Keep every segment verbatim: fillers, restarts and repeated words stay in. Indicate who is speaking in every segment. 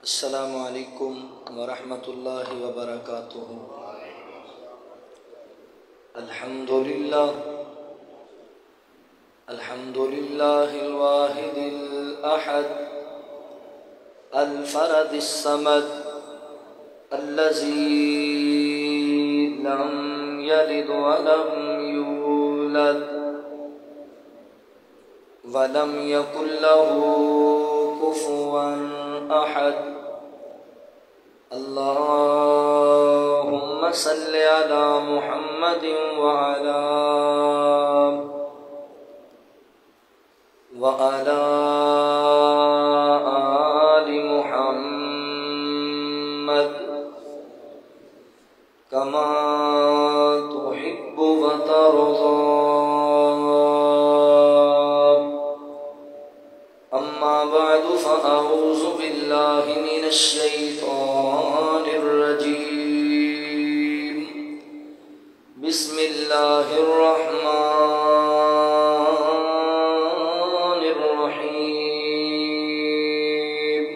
Speaker 1: السلام علیکم ورحمۃ اللہ وبرکاتہ۔ الحمد للہ الحمد للہ الواحد الاحد الفرد الصمد الذی لم یلد ولم یولد ولم یکن له کفوا احد۔ اللهم صل على محمد وعلى وعلى آل محمد كما تحب وترضى۔ أما بعد فأعوذ بالله من الشيطان الرجيم، بسم الله الرحمن الرحيم۔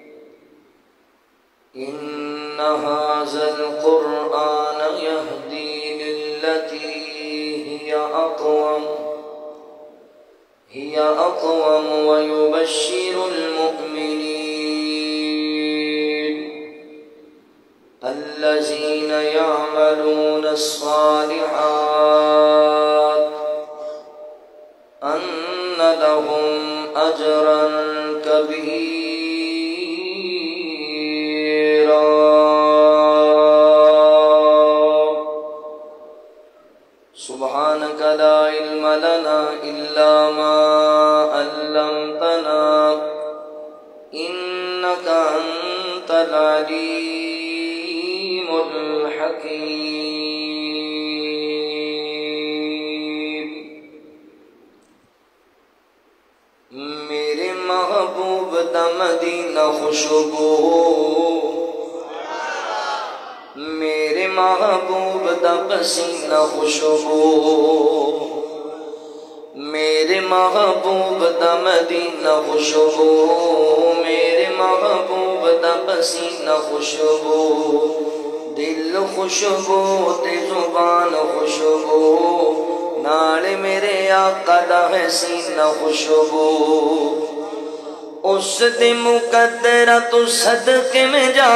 Speaker 1: إن هذا القرآن يهدي للتي هي أقوم هي أقوم ويبشر المؤمنين الذين يعملون الصالحات أن لهم أجرا كبيرا۔ سبحانك لا علم لنا إلا ما علمتنا إنك أنت العليم الحكيم۔ میرے محبوب دا مدینہ خوشبو، میرے محبوب دا پسینہ خوشبو، میرے محبوب دا مدینہ خوشبو، میرے محبوب دا پسینہ خوشبو، دل خوشبو تے زبان خوشبو، نال میرے آقا دا ہے سینہ خوشبو۔ اس دے مقدرہ تو صدقے میں جا،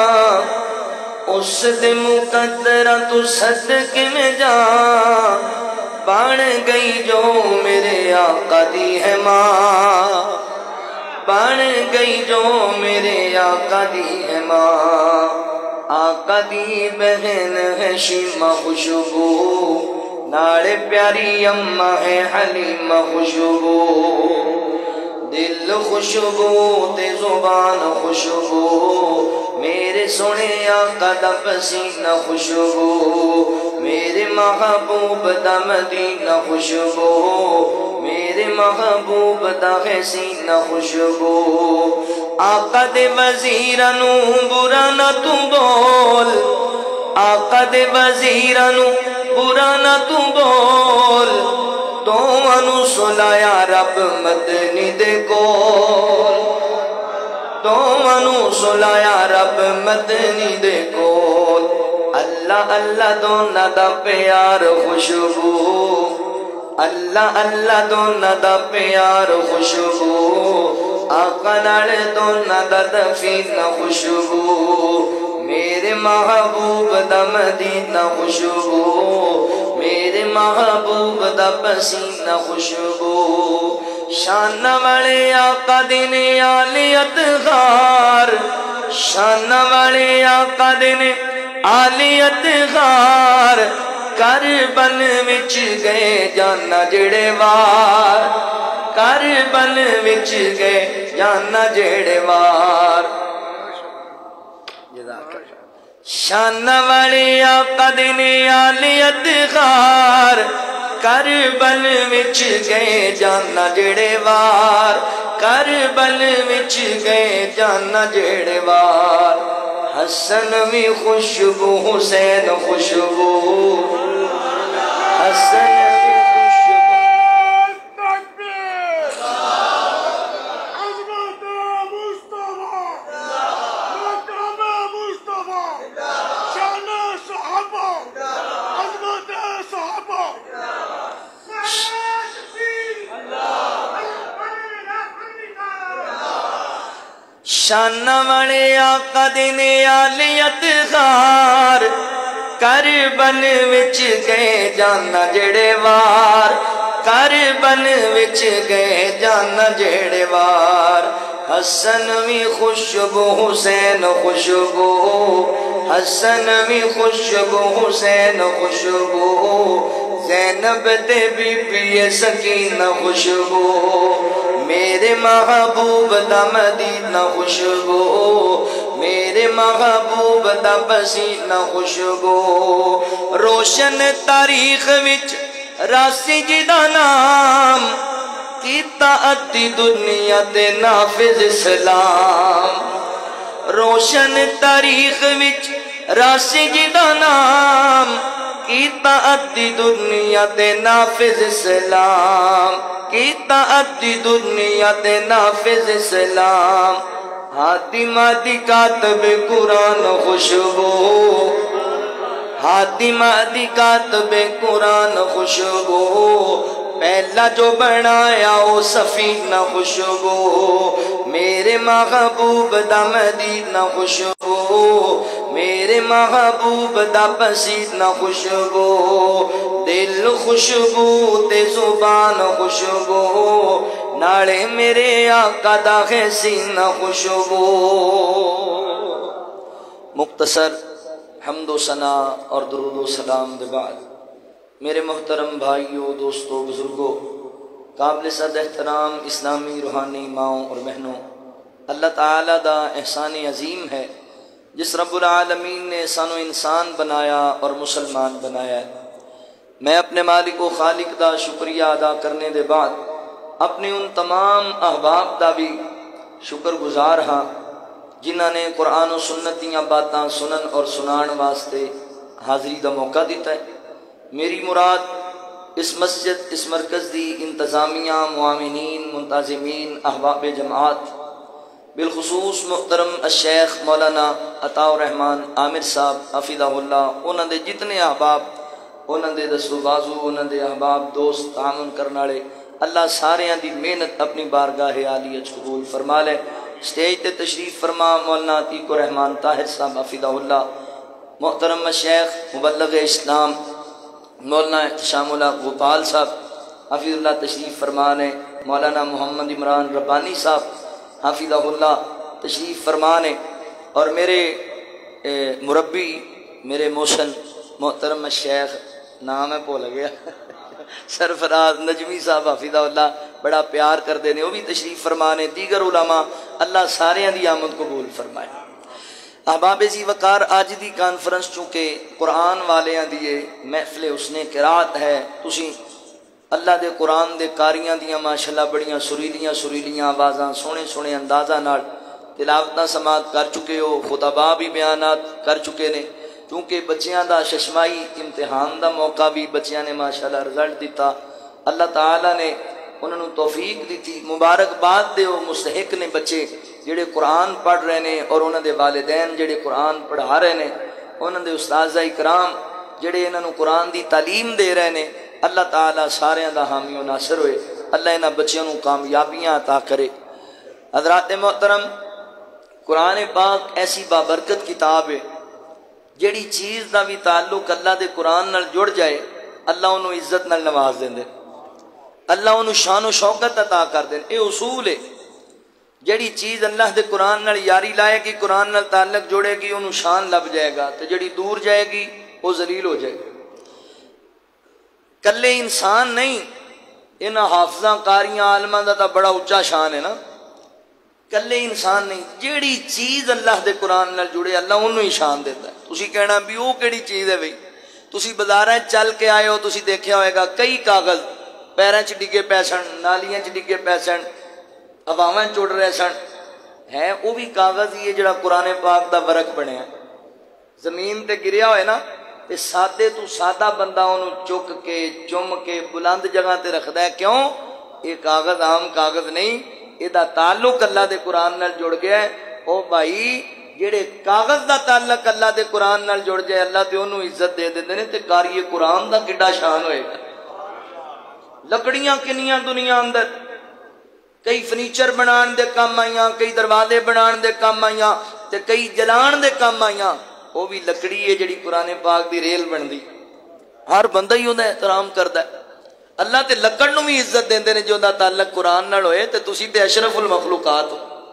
Speaker 1: اس دے مقدرہ تو صدقے میں جا، بن گئی جو میرے آقا دی ہے ماں، بن گئی جو میرے آقا دی ہے ماں۔ آقا دی بہن ہے شیمہ خوشبو، ناڑے پیاری اماں ہے حلیمہ خوشبو، دل خوشبو تے زبان خوشبو، میرے سونے آقا دا پسینہ خوشبو، میرے محبوب دا مدینہ خوشبو، میرے محبوب دا سینہ خوشبو۔ آقا دے وزیرانو برا نہ تو بول، آقا دے وزیرانو برا نہ تو بول، دوانو سلایا رب مدنی دے کول، دوانو سلایا رب مدنی دے کول۔ اللہ اللہ دونا دا پیار خوشبو، اللہ اللہ دونا دا پیار خوشبو، آقا نال دونا دا دفینہ خوشبو، میرے محبوب دا مدینہ خوشبو، میرے محبوب دا پسینہ خوشبو۔ شان والے آقا دن آلیت غار، شان والے آقا دن آلیت غار، کربل وچ گئے جانا جڑے وار، کربل وچ گئے جانا جڑے وار۔ شان والے آقا دن آلیت غار، کربل وچ گئے جانا جڑے وار، کربل وچ گئے جانا جڑے وار۔ حسن بھی خوشبو حسین خوشبو، حسن بھی خوشبو۔
Speaker 2: عظمت مصطفیٰ
Speaker 1: شانہ والے آقا دے نیالیت غار کربن وچ گئے جانا جڑے وار کربن وچ گئے جانا جڑے وار حسن وی خوشبو حسین خوشبو حسن وی خوشبو حسین خوشبو زینب تے بی بی سکینہ خوشبو میرے محبوب دا مدینہ خوشبو میرے محبوب دا پسینہ خوشبو روشن تاریخ وچ راسی جی دا نام کیتا ادی دنیا تے نافذ اسلام روشن تاریخ وچ راسی جی دا نام کیتا ادی دنیا تے نافذ اسلام کیتا ادی دنیا تے نافذ اسلام حاتمہ دی کاتب قرآن خوشبو حاتمہ دی کاتب قرآن خوشبو پہلا جو بنایا او سفینہ خوشبو میرے محبوب دا مدینہ خوشبو میرے محبوب دا پسینہ خوشبو دل خوشبو تے زبان خوشبو نالے میرے آقا دا سینہ خوشبو مختصر حمد و ثنا اور درود و سلام دے بعد میرے محترم بھائیوں دوستوں بزرگوں قابل صد احترام اسلامی روحانی ماؤں اور بہنوں اللہ تعالیٰ دا احسان عظیم ہے جس رب العالمین نے انسان و انسان بنایا اور مسلمان بنایا میں اپنے مالک و خالق دا شکریہ ادا کرنے دے بعد اپنے ان تمام احباب دا بھی شکر گزار ہاں جنہاں نے قرآن و سنت دیاں باتاں سنن اور سنان واسطے حاضری دا موقع دیتا ہے میری مراد اس مسجد اس مرکز دی انتظامیہ معاونین منتظمین احباب جماعت بالخصوص محترم الشیخ مولانا عطا الرحمن عامر صاحب حفظہ اللہ انہوں نے جتنے احباب انہوں نے دستو بازو انہوں نے احباب دوست تعاون کرنے والے اللہ سارے دی محنت اپنی بارگاہ عالیہ قبول فرما لے سٹیج تے تشریف فرما مولانا عتیق الرحمن طاہر صاحب حفظہ اللہ محترم الشیخ مبلغ اسلام مولانا احتشام اللہ گوپال صاحب حفظ اللہ تشریف فرمانے مولانا محمد عمران ربانی صاحب حفظہ اللہ تشریف فرمانے اور میرے مربی میرے موشن محترم الشیخ نام ہے بھول گیا سرفراز نجمی صاحب حفظہ اللہ بڑا پیار کر دینے وہ بھی تشریف فرمانے دیگر علماء اللہ سارے دی آمد قبول فرمائے احباب زی وقار آج دی کانفرنس چونکہ قرآن والے دیئے محفل اس نے قرات ہے تسی اللہ دے قرآن دے کاریاں دیاں ماشاءاللہ بڑیاں سریلیاں سریلیاں آوازاں سونے سونے اندازہ نال تلاوتاں سماعت کر چکے ہو خطبہ بھی بیانات کر چکے نے چونکہ بچیاں دا ششمائی امتحان دا موقع بھی بچیاں نے ماشاءاللہ رزلٹ دیتا اللہ تعالیٰ نے انہوں نے توفیق دیتی مبارکباد دے وہ مستحق نے بچے جڑے قرآن پڑھ رہے نے اور انہوں دے والدین جڑے قرآن پڑھا رہے نے انہوں دے اساتذہ اکرام جڑے انہوں قرآن دی تعلیم دے رہے نے اللہ تعالیٰ سارے دا حامی و ناصر ہوئے اللہ انہاں بچیوں کو کامیابیاں عطا کرے حضرات محترم قرآن پاک ایسی بابرکت کتاب ہے جڑی چیز دا بھی تعلق اللہ دے قرآن نال جڑ جائے اللہ انہوں عزت نال نواز دیں دے اللہ انہوں شان و شوکت عطا کر دیں اے اصول ہے جڑی چیز اللہ دے قرآن نال یاری لائے گی قرآن نال تعلق جوڑے گی انہوں شان لب جائے گا تو جڑی دور جائے گی وہ ذلیل ہو جائے گی کلے انسان نہیں انہاں حافظاں کاریاں عالماں دا تا بڑا اچھا شان ہے نا کلے انسان نہیں جیڑی چیز اللہ دے قرآن نال جڑے اللہ انہوں ہی شان دیتا ہے تسی کہنا بھی وہ کیڑی چیز ہے بھئی تسی بازاراں چل کے آئے ہو تسی دیکھیا ہوئے گا کئی کاغذ پیراں چ ڈگے پے سن نالیاں چ ڈگے پے سن ہواواں چڑ رہے سن ہے وہ بھی کاغذ ہی ہے جڑا قرآن پاک دا ورق بنیا زمین تے گریا ہوئے نا تے سادے تو سادہ بندہ انہوں چک کے چم کے بلند جگہ تے رکھدا ہے کیوں یہ کاغذ عام کاغذ نہیں یہ دا تعلق اللہ دے قرآن نال جڑ گیا ہے او بھائی جڑے کاغذ دا تعلق اللہ دے قرآن نال جڑ جائے اللہ تے انہوں عزت دے دیندے نے تے کاری قرآن دا کڈا شان ہوئے گا لکڑیاں کنیاں دنیا اندر کئی فرنیچر بنان دے کام آئیاں، کئی دروازے بنان دے کام آئیاں تے کئی جلان دے کام آئیاں، وہ بھی لکڑی ہے جڑی قرآن پاک دی ریل بن دی۔ ہر بندہ ہی انہیں احترام کردا ہے۔ اللہ تے لکڑ نو بھی عزت دیندے نے جو دا تعلق قرآن نال ہوئے تے تسی تے اشرف المخلوقات ہو۔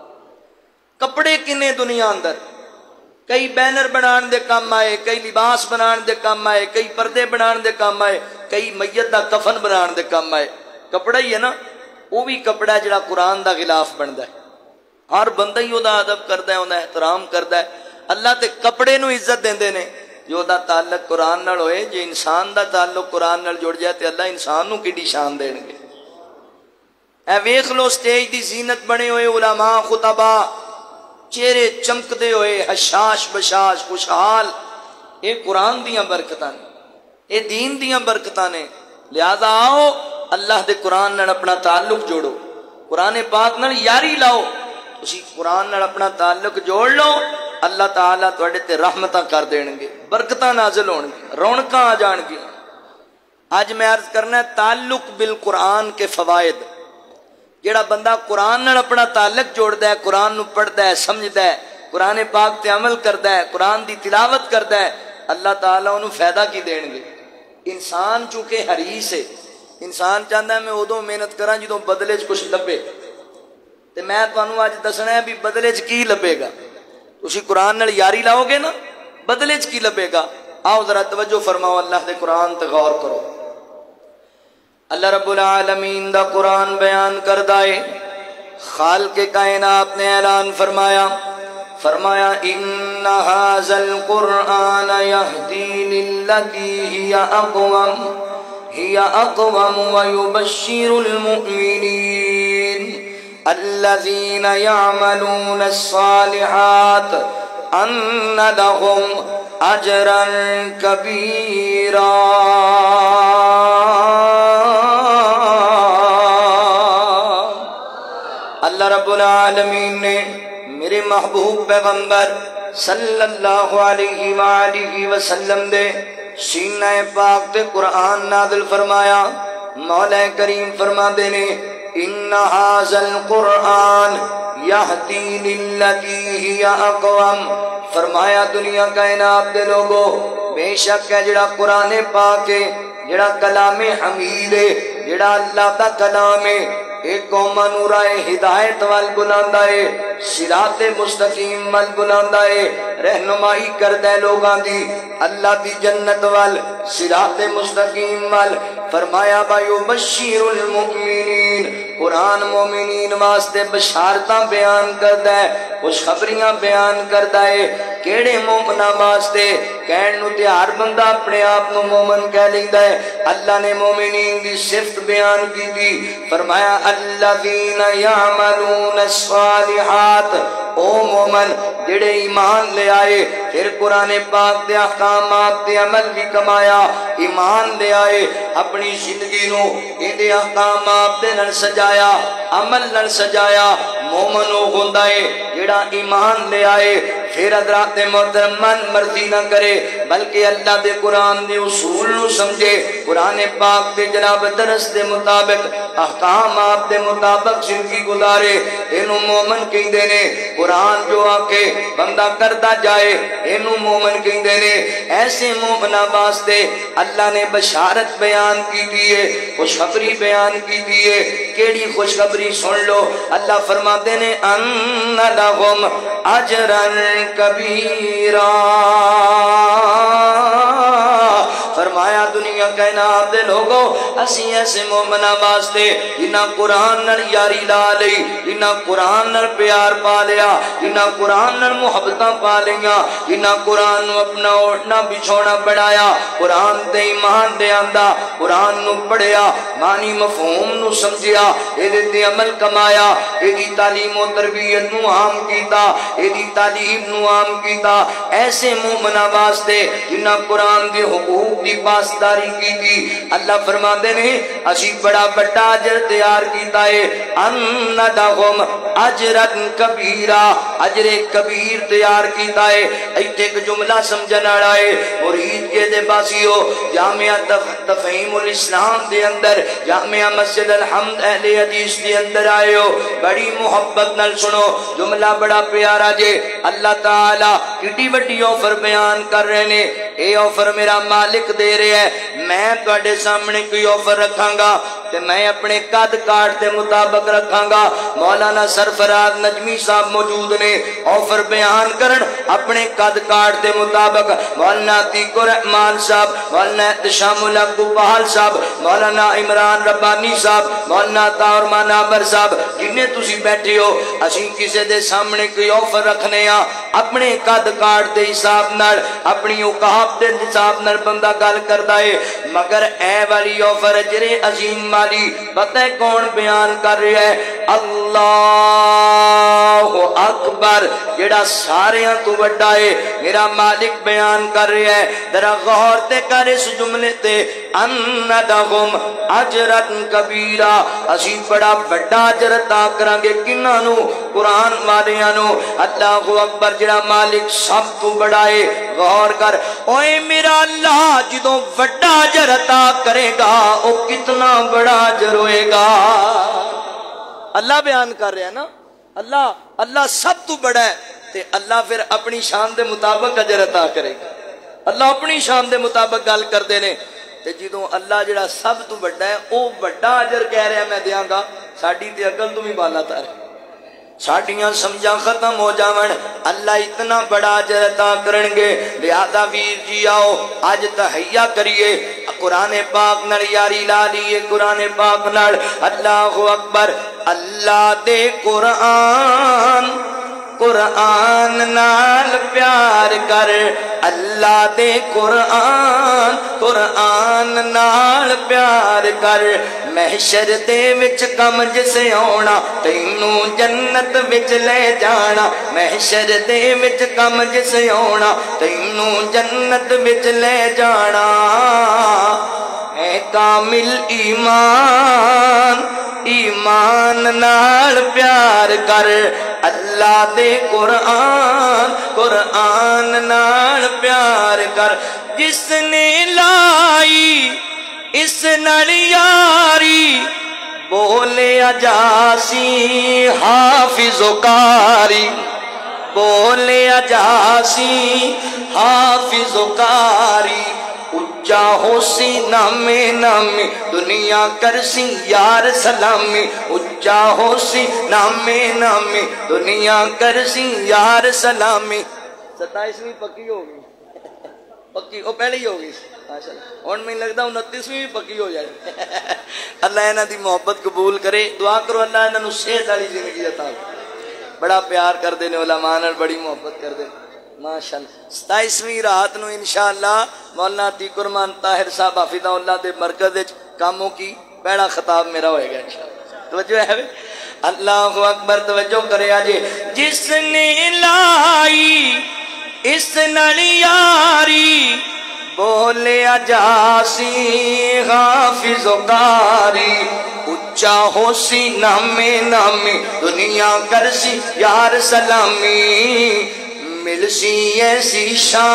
Speaker 1: کپڑے کنے دنیا اندر، کئی بینر بنان دے کام آئے، کئی لباس بنان دے کام آئے، کئی پردے بنان دے کام آئے، کئی میت دا کفن بنان دے کام آئے۔ کپڑا ہی ہے نا، وہ بھی کپڑا جڑا قرآن دا غلاف بندا ہے۔ ہر بندہ ہی دا ادب کردا ہے، دا احترام کردا ہے۔ اللہ تے کپڑے نو عزت دیندے نے جو دا تعلق قرآن نال ہوئے۔ جے انسان دا تعلق قرآن نال جڑ جائے تے اللہ انسان نو کیڑی شان دین گے۔ اے ویکھ لو سٹیج دی زینت بنے ہوئے علماء خطبا، چہرے چمکدے ہوئے حشاش بشاش خوشحال، اے قرآن دیاں برکتاں نے، اے دین دیاں برکتاں نے۔ لہذا آؤ اللہ دے قرآن نال اپنا تعلق جوڑو، قرآن پاک نال یاری لاؤ۔ تسی قرآن نال اپنا تعلق جوڑ لو، اللہ تعالیٰ تواڈے تے رحمتاں کر دین گے، برکتاں نازل ہون گی، رونقاں آ جان گی۔ آج میں عرض کرنا ہے تعلق بالقرآن کے فوائد۔ جیڑا بندہ قرآن نال اپنا تعلق جوڑدا ہے، قرآن نو پڑھدا ہے، سمجھدا ہے، قرآن پاک تے عمل کردا ہے، قرآن دی تلاوت کردا ہے، اللہ تعالیٰ انہوں فائدہ کی دین گے۔ انسان چونکہ حریص ہے، انسان چاہتا ہے میں ادو محنت کراں جدوں بدلے چ کچھ لبے، تے میں تانوں اج دسنا ہے بھی بدلے چ کی لبے گا۔ تسی قرآن نال یاری لاؤ گے نا، بدلے چ کی لبے گا۔ آؤ ذرا توجہ فرماؤ، اللہ دے قرآن تے غور کرو۔ اللہ رب العالمین دا قرآن بیان کردا ہے، خالق کائنات نے اعلان فرمایا فرمایا ان ھذا القرآن یہدی للتی ہی اقوم ہی اقوم ویبشر المؤمنین الذین یعملون الصالحات ان لهم اجرا کبیرا۔ اللہ رب العالمین نے میرے محبوب پیغمبر صلی اللہ علیہ وآلہ وسلم دے سینہ پاک تے قرآن نازل فرمایا۔ مولا کریم فرما دے نے ان ھذا القرآن یہدی للتی ہی اقوم، فرمایا دنیا کائنات دے لوگو بے شک ہے جڑا قرآن پاک ہے، جڑا کلام حمید ہے، جڑا اللہ دا کلام ہے، ایک قوم نو راہ ہدایت وال بلاندا ہے، صراط مستقیم وال بلاندا ہے، رہنمائی کردا ہے لوگاں دی اللہ دی جنت وال، صراط مستقیم وال۔ فرمایا بشیر المؤمنین، قرآن مومنین واسطے بشارتاں بیان کردا ہے، خوشخبریاں بیان کردا ہے۔ کیڑے مومناں واسطے؟ کہن نو تے ہر بندہ اپنے آپ نو مومن کہہ لیندا ہے۔ اللہ نے مومنین دی صفت بیان کی تھی، فرمایا الذین یعملون الصالحات، او مومن جڑے ایمان لے آئے، پھر قرآن پاک دے احکامات دے عمل بھی کمایا، ایمان لے آئے، اپنی زندگی نو ان دے احکامات دے نال سجایا، عمل نال سجایا، مومن ہو ہوندا ہے جڑا ایمان لے آئے، پھر حضرات محترم من مرضی نہ کرے بلکہ اللہ دے قرآن دے اصول نو سمجھے، قرآن پاک دے جناب درس دے مطابق احکامات دے مطابق زندگی گزارے، اینو مومن کہندے نے۔ قرآن جو آکے بندہ کرتا جائے اینو مومن کہندے نے۔ ایسے مومنہ واسطے اللہ نے بشارت بیان کی دیئے، خوشخبری بیان کی دیئے۔ کیڑی خوشخبری سن لو، اللہ فرماتے نے ان لہم اجرا کبیرا، فرمایا دنیا کائنات دے لوگوں اسی ایسے مومنہ واسطے جنہاں قرآن نال یاری لا لئی، جنہاں قرآن نال پیار پا لیا، جنہاں قرآن نال محبتاں پا لیا، جنہاں قرآن نو اپنا اوڑھنا بچھونا بڑھایا، قرآن تے ایمان دے آندا، قرآن نو پڑھیا، معنی مفہوم نو سمجھیا، ایدے تے عمل کمایا، ایدی تعلیم و تربیت نو عام کیتا، ایدی تعلیم نو عام کیتا۔ ایسے مومنہ واسطے جنہاں قرآن دے حقوق دی پاسداری کی تھی اللہ فرماندے نے اسی بڑا بڑا اجر تیار کیتا ہے ان لہم اجرن کبیرا اجر کبیر تیار کیتا ہے ایتھے ایک جملہ سمجھن والا ہے مرید کے دے باسیو جامعہ تفہیم الاسلام دے اندر جامعہ مسجد الحمد اہل حدیث دے اندر آئے ہو بڑی محبت نال سنو جملہ بڑا پیارا جے اللہ تعالی کٹی بڑی آفر بیان کر رہے نے اے آفر میرا مالک دے رہے ہے میں تواڈے سامنے کوئی آفر رکھاں گا تے میں اپنے قد کاٹ دے مطابق رکھاں گا مولانا سرفراز نجمی صاحب موجود نے آفر بیان کرن اپنے قد کاٹ دے مطابق مولانا عتیق الرحمان صاحب مولانا احتشام الحق بہال صاحب مولانا عمران ربانی صاحب مولانا طاہر منابر صاحب جنہیں تسی بیٹھے ہو اسی کسے دے سامنے کوئی آفر رکھنے ہاں اپنے قد کاٹ دے حساب نال اپنی اوقاف دے حساب نال بندہ گل کردا ہے مگر اے والی آفر اجر عظیم والی پتہ ہے کون بیان کر رہا ہے اللہ اکبر جڑا ساریاں تو بڑا ہے میرا مالک بیان کر رہا ہے ذرا غور تے کر اس جملے تے ان لہم اجرن کبیرا اسی بڑا بڑا اجر عطا کران گے کناں نو قرآن والیاں نو اللہ اکبر جڑا مالک سب تو بڑا ہے غور کر اوے میرا اللہ جدوں بڑا اجر عطا کرے گا او کتنا بڑا اجر ہوئے گا اللہ بیان کر رہا ہے نا اللہ اللہ سب تو بڑا ہے تے اللہ پھر اپنی شان دے مطابق اجر عطا کرے گا اللہ اپنی شان دے مطابق گل کردے نے تے جدوں اللہ جڑا سب تو بڑا ہے او بڑا اجر کہہ رہا ہے میں دیاں گا ساڈی تے عقل تو بھی بالا تر ساڈیاں سمجھاں ختم ہو جاون اللہ اتنا بڑا اجر عطا کرن گے لہذا ویر جی آؤ اج تحیہ کریے قرآن پاک نال یاری لا لیے قرآن پاک نال اللہ اکبر اللہ دے قرآن قرآن نال پیار کر اللہ دے قرآن قرآن نال پیار کر محشر دے وچ کم جسے آنا تینوں جنت وچ لے جانا محشر دے وچ کم جسے آنا تینوں جنت وچ لے جانا اے کامل ایمان ایمان نال پیار کر اللہ دے قرآن قرآن نال پیار کر جس نے لائی اس نال یاری بولے اجاسی حافظ و قاری بولے اجاسی حافظ و قاری اچا ہو سی نامے نامی دنیا کرسی یار سلامی اچا ہو سی نامے نامی دنیا کرسی یار سلامی ستائیسویں پکی ہوگی پکی وہ پہلے ہی ہوگی اور میں لگتا انتیسویں بھی پکی ہو جائے اللہ انہاں دی محبت قبول کرے دعا کرو اللہ انہاں نو صحت والی زندگی عطا بڑا پیار کر دینے علماء نال بڑی محبت کر دے ماشاءاللہ ستائیسویں رات نو انشاءاللہ مولانا عتیق الرحمان طاہر صاحب حافظہ اللہ دے مرکز وچ کاموں کی پہلا خطاب میرا ہوئے گا انشاءاللہ توجہ ہے اللہ اکبر توجہ کرے آجے جس نے لائی اس نال یاری بولے اجاسی حافظ و قاری اچا ہو سی نامے نامی دنیا کرسی یار سلامی ملسی ایسی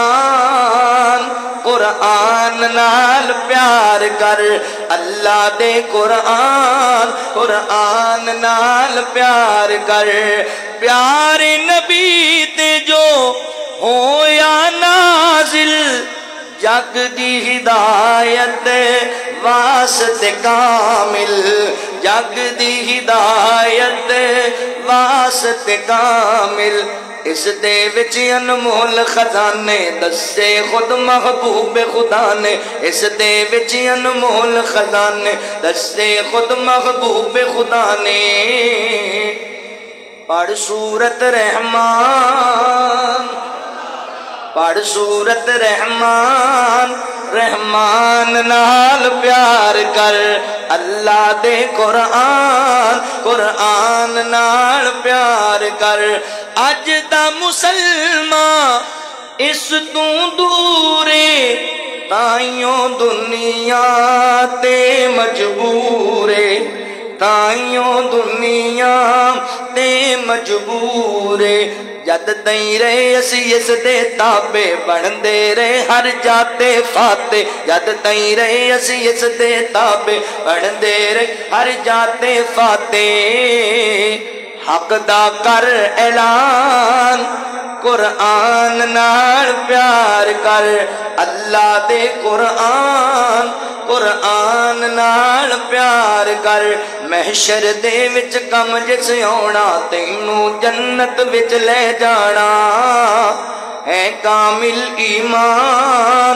Speaker 1: شان قرآن نال پیار کر اللہ دے قرآن قرآن نال پیار کر پیار نبی تے جو ہو یا نازل جگ دی ہدایت واسطے کامل جگ دی ہدایت واسطے کامل اس دے وچ انمول خزانے دسے خود محبوب خدا نے اس دے وچ انمول خزانے دسے خود محبوب خدا نے پڑھ سورت رحمان پڑھ سورت رحمان رحمان نال پیار کر اللہ دے قرآن قرآن نال پیار کر اج دا مسلمان اس تو دورے تائیوں دنیا تے مجبورے تائیوں دنیا تے مجبورے جد تائیں رہے اسی اس دے تابے بندے رہے ہر جاتے فاتح جد تائیں رہے اسی اس دے تابے بندے رہے ہر جاتے فاتح حق دا کر اعلان قرآن نال پیار کر اللہ دے قرآن قرآن نال پیار کر محشر دے وچ کم جس ہونا تینوں جنت وچ لے جانا ہے کامل ایمان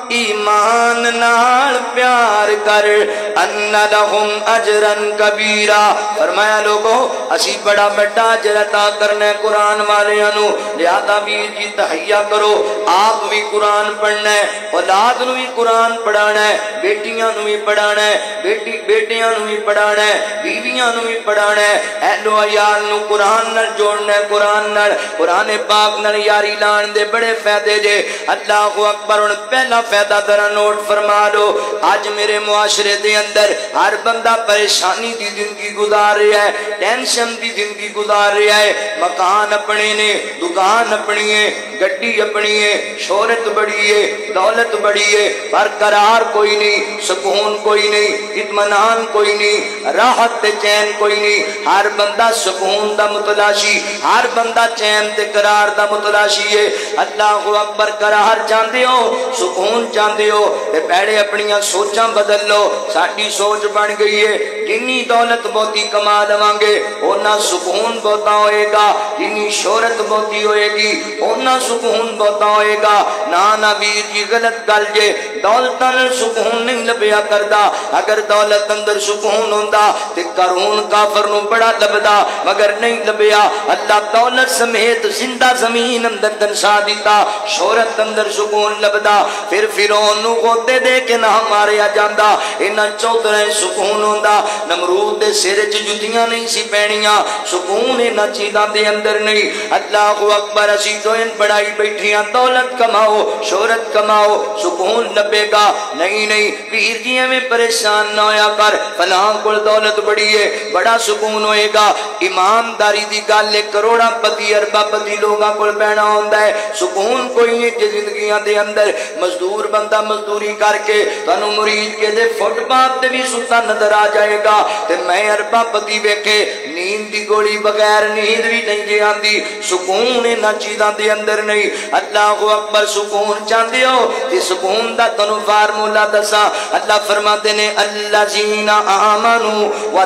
Speaker 1: ایمان نال پیار کر ان لہم اجرن کبیرہ فرمایا لوگو اسی بڑا بڑا اجر عطا کرنا ہے قرآن والیاں لہذا ویر جی تہیا کرو آپ بھی قرآن پڑھنا ہے اولاد نو بھی قرآن پڑھانا ہے بیٹیاں نو بھی پڑھانا ہے بیٹی بیٹیاں نو بھی پڑھانا ہے بیویاں نو بھی پڑھانا ہے اہل و عیال نو قرآن نال جوڑنا ہے قرآن نال قرآن پاک نال یاری لان دے بڑے فائدے جے اللہ اکبر ان پہلا فائدہ ذرا نوٹ فرما لو آج میرے معاشرے دے اندر ہر بندہ پریشانی دی زندگی گزار رہا ہے ٹینشن دی زندگی گزار رہا ہے مکان اپنے نے دکان اپنی ہے گڈی اپنی ہے شہرت بڑی ہے دولت بڑی ہے پر قرار کوئی نہیں سکون کوئی نہیں اطمینان کوئی نہیں راحت تے چین کوئی نہیں ہر بندہ سکون دا متلاشی ہر بندہ چین تے قرار دا متلاشی ہے اللہ اکبر قرار چاہتے ہو سکون چاہتے ہو تے پہلے اپنیاں سوچاں بدل لو ساڈی سوچ بن گئی ہے جنی دولت بہتی کما لواں گے اونا سکون بہتا ہوئے گا جنی شہرت بہتی ہوئے گی اونا سکون بہتا ہوئے گا نا نا ویر جی غلط گل جے دولت نال سکون نہیں لبیا کردا اگر دولت اندر سکون ہوندا تے قارون کافر نو بڑا لبدا مگر نہیں لبیا اللہ دولت سمیت زندہ زمین اندر دنسا دیتا شہرت اندر سکون لبدا پھر فرعون نو غوطے دے کے نہ ماریا جاندا انہاں چودھرے سکون ہوندا نمرود دے سر وچ جُتیاں نہیں سی پینیاں سکون انہاں چیزاں دے اندر نہیں اللہ اکبر اسی تو ان بڑائی بیٹھیاں دولت کماؤ شہرت کماؤ سکون لبے گا نہیں نہیں پیر جی میں پریشان نہ ہویا کر فلاں کول دولت بڑی ہے بڑا سکون ہوئے گا ایمانداری دی گل کروڑا پتی اربا پتی لوگاں کول پینا ہوندا ہے سکون کوئی نہیں زندگیاں دے اندر مزدور بندہ مزدوری کر کے تانوں مرید کے دے فٹ پاتھ تے بھی ستا نظر آ جائے گا تے میں اربا پتی ویکھے نیند دی گولی بغیر نیند بھی نہیں جے آندی سکون انہاں چیزاں دے اندر نہیں اللہ اکبر سکون چاہندے ہو تے سکون دا تانوں فارمولا دسا اللہ فرماتے نے الذین آمنوا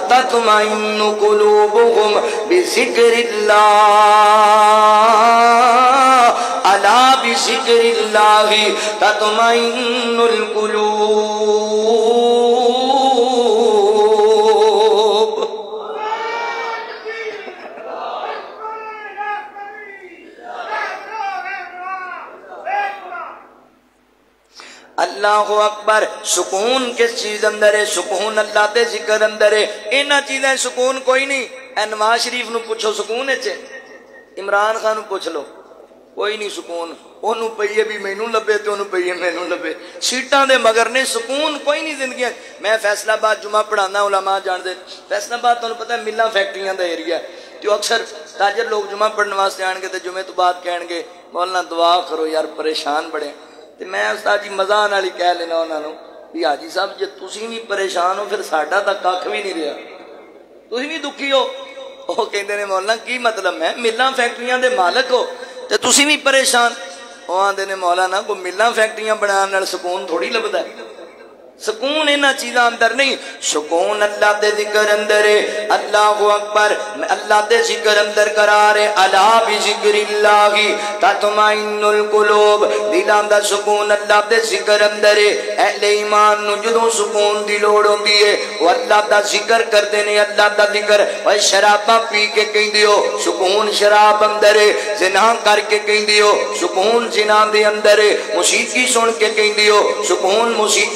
Speaker 1: وتطمئن قلوبهم بذکر اللہ الا بذکر اللہ تطمئن القلوب اللہ اکبر سکون کس چیز اندر ہے سکون اللہ دے ذکر اندر ہے اینا چیزیں سکون کوئی نہیں اے نواز شریف نو پوچھو سکون ہے عمران خان نو پوچھ لو کوئی نہیں سکون انہوں پئیے بھی مینوں لبے تو انہوں پئیے مینوں لبے سیٹاں دے مگر نے سکون کوئی نہیں زندگی میں فیصلہ آباد جمعہ پڑھانا علماء جان دے فیصلہ آباد تانوں پتہ ہے ملاں فیکٹریاں دا ایریا ہے تو اکثر تاجر لوگ جمعہ پڑھنے واسطے آن کے تے جمعے تو بعد کہن گے مولانا دعا کرو یار پریشان بڑے تے میں استاد جی مزاح نال ہی کہہ لینا انہاں نوں بھی حاجی صاحب جے تسی بھی پریشان ہو پھر ساڈا تاں ککھ بھی نہیں رہیا تسی بھی دکھی ہو وہ کہندے نے مولانا کی مطلب ہے ملاں فیکٹریاں دے مالک ہو تے تسی بھی پریشان وہ آندے نے مولانا کو ملاں فیکٹریاں بنان نال سکون تھوڑی لبدا ہے سکون انہاں چیزاں اندر نہیں سکون اللہ دے ذکر اندر ہے اللہ اکبر اللہ دے ذکر اندر قرار ہے الا بذکر اللہ تطمئن القلوب دلاں دا سکون اللہ دے ذکر اندر ہے اہل ایمان نو جدوں سکون دی لوڑ ہوندی ہے وہ اللہ دا ذکر کردے نے اللہ دا ذکر اوے شراباں پی کے کہندے ہو سکون شراب اندر ہے زنا کر کے کہندے ہو سکون زنا دے اندر ہے موسیقی سن کے کہندے ہو سکون موسیقی دے اندر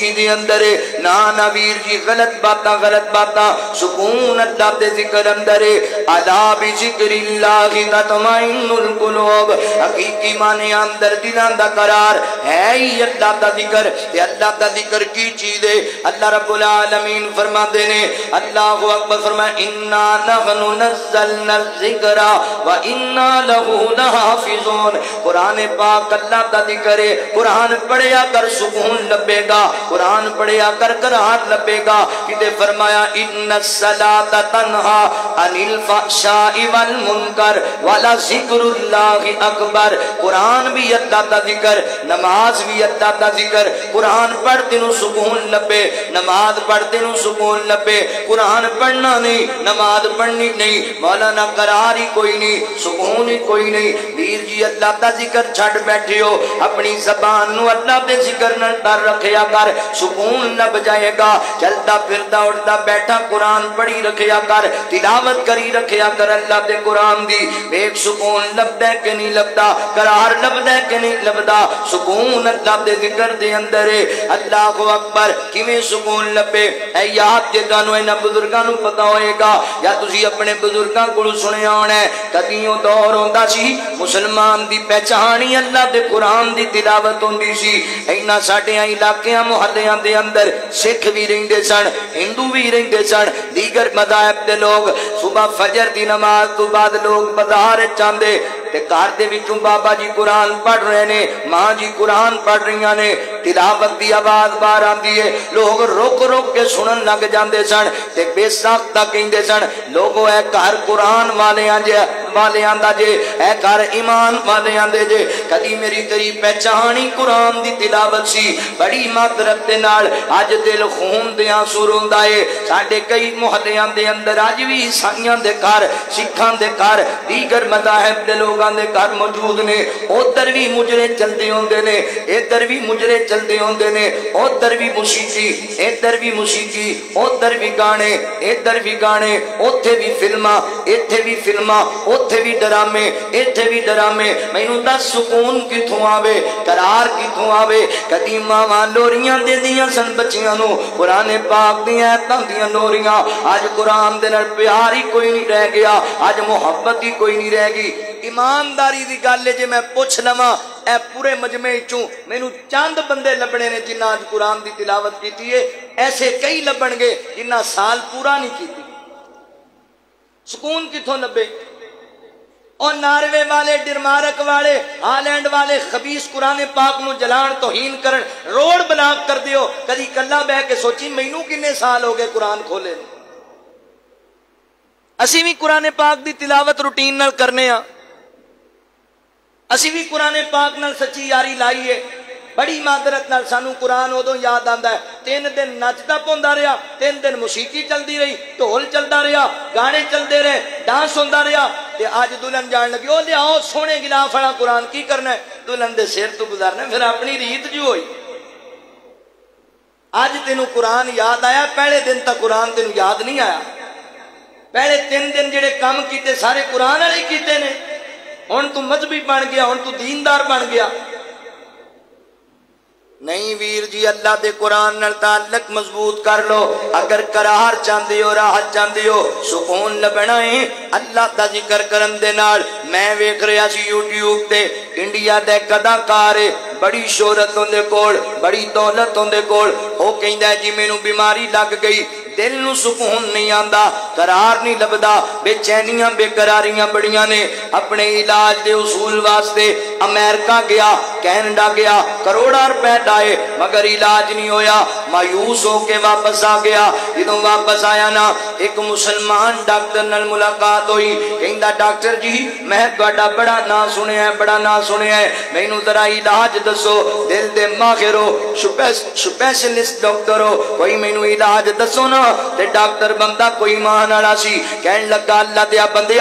Speaker 1: اندر ہے نا نا ویر جی غلط باتاں غلط باتاں سکون اللہ دے ذکر اندر ہے الا بذکر اللہ تطمئن القلوب حقیقی معنی اندر دلاں دا قرار ہے ہی اللہ دا ذکر تے اللہ دا ذکر کی چیز ہے اللہ رب العالمین فرماتے ہیں اللہ اکبر فرمائے انا نحن نزلنا الذکر وانا له لحافظون قرآن پاک اللہ دا ذکر ہے قرآن پڑھیا کر سکون لبے گا قرآن پڑھیا کر قرار لبے گا کہ فرمایا ان الصلاۃ تنہا عن الفحشاء والمنکر ولذکر اللہ اکبر قرآن بھی اللہ دا ذکر نماز بھی اللہ دا ذکر قرآن پڑھتے نو سکون لبے نماز پڑھتے نو سکون لبے قرآن پڑھنا نہیں نماز پڑھنی نہیں مولانا قرار ہی کوئی نہیں سکون ہی کوئی نہیں ویر جی اللہ دا ذکر چھڑ بیٹھے ہو اپنی زبان نو اللہ دے ذکر نہ ڈر رکھیا کر سکون لب جائے گا چلتا پھرتا اٹھتا بیٹھا قرآن پڑھی رکھیا کر تلاوت کری رکھیا کر اللہ دے قرآن دی ایک سکون لبدا کہ نہیں لبدا قرار لبدا کہ نہیں لبدا سکون اللہ دے ذکر دے اندر ہے اللہ اکبر کیویں سکون لبے اے یاد تے تانوں انہاں بزرگاں نو پتہ ہوئے گا یا تسی اپنے بزرگاں کولوں سنیا ہونا ہے کدیوں دور ہوندا سی مسلمان دی پہچان ہی اللہ دے قرآن دی تلاوت ہوندی سی اینا ساڈیاں علاقیاں محلےاں دے اندر سکھ بھی رہندے سن ہندو بھی رہندے سن دیگر مذاہب دے لوگ صبح فجر دی نماز تو بعد لوگ بازار چاندے تے گھر دے وچوں بابا جی قرآن پڑھ رہے نے ماں جی قرآن پڑھ رہیاں نے تلاوت دی آواز باہر آندی ہے لوگ روک روک کے سنن لگ جاندے سن تے بے ساختہ کہندے سن لوگو اے گھر قرآن والیاں جے والیاں دا جے اے گھر ایمان والیاں دے جے کدی میری تیری پہچانی قرآن دی تلاوت سی بڑی معذرت دے نال اج دل خون دے آنسو روندا اے ساڈے کئی محلیاں دے اندر اج وی عیسائیاں دے گھر سکھاں دے گھر دیگر مذاہب دے لوگاں دے گھر موجود نے ادھر بھی مجرے چلدے ہوندے نے ادھر بھی مجرے چلدے ہوندے نے ادھر بھی موسیقی ادھر بھی موسیقی ادھر بھی گانے ادھر بھی گانے اوتھے بھی فلماں ایتھے بھی فلماں اوتھے بھی ڈرامے ایتھے بھی ڈرامے مینوں دس سکون کتھوں آوے قرار کتھوں آوے کدی ماواں لوریاں دے دیاں سن بچیاں نو قرآن پاک دیاں ایتاں دیاں لوریاں اج قرآن دے نال پیار ہی کوئی نہیں رہ گیا اج محبت ہی کوئی نہیں رہ گئی ایمانداری دی گل ہے جے میں پوچھ لواں اے پورے مجمع چوں مینوں چند بندے لبنے نے جنہاں اج قرآن دی تلاوت کیتی ہے ایسے کئی لبن گے جنہاں سال پورا نہیں کیتی سکون کتھوں لبے اور ناروے والے ڈرمارک والے ہالینڈ والے خبیث قرآن پاک نو جلان توہین کرن روڈ بلاک کر دیو کدی کلا بہ کے سوچی مینوں کنے سال ہو گئے قرآن کھولے اسی بھی قرآن پاک دی تلاوت روٹین نال کرنے ہاں اسی بھی قرآن پاک نال سچی یاری لائیے بڑی معذرت نال سانو قرآن ادو یاد آندا ہے تین دن نچدا پوندا رہیا تین دن موسیقی چلدی رہی ڈھول چلدا رہیا گانے چلدے رہے ڈانس ہوندا رہیا تے اج دلہن جان لگی او لیاؤ سونے غلاف والا قرآن کی کرنا ہے دلہن دے سر تو گزارنا پھر اپنی ریت جو ہوئی اج تینوں قرآن یاد آیا پہلے دن تک قرآن تینوں یاد نہیں آیا پہلے تین دن جڑے کام کیتے سارے قرآن والے کیتے نے ہن تو مذہبی بن گیا ہن تو دیندار بن گیا نہیں ویر جی اللہ دے قرآن نال تعلق مضبوط کر لو اگر قرار چاندے ہو راحت چاندے ہو سکون لبنا ہے اللہ دا ذکر کرن دے نال میں ویکھ رہا سی یوٹیوب تے انڈیا دے اداکار بڑی شہرت ہوندے کول بڑی دولت ہوندے کول او کہندا ہے جی مینوں بیماری لگ گئی دل نو سکون نہیں آندا قرار نہیں لبدا بے چینیاں بے قراریاں بڑیاں نے اپنے علاج دے اصول واسطے امریکہ گیا کینیڈا گیا کروڑا روپے لائے مگر علاج نہیں ہویا مایوس ہو کے واپس آ گیا جدوں واپس آیا نا ایک مسلمان ڈاکٹر نال ملاقات ہوئی کہندا ڈاکٹر جی میں تہاڈا بڑا نام سنیا ہے بڑا نام سنیا ہے مینوں ذرا علاج دسو دل دے ماہر ہو سپیشلسٹ ڈاکٹر ہو کوئی مینوں علاج دسو نا تے ڈاکٹر بندہ کوئی ایمان والا سی کہن لگا اللہ دیا بندیا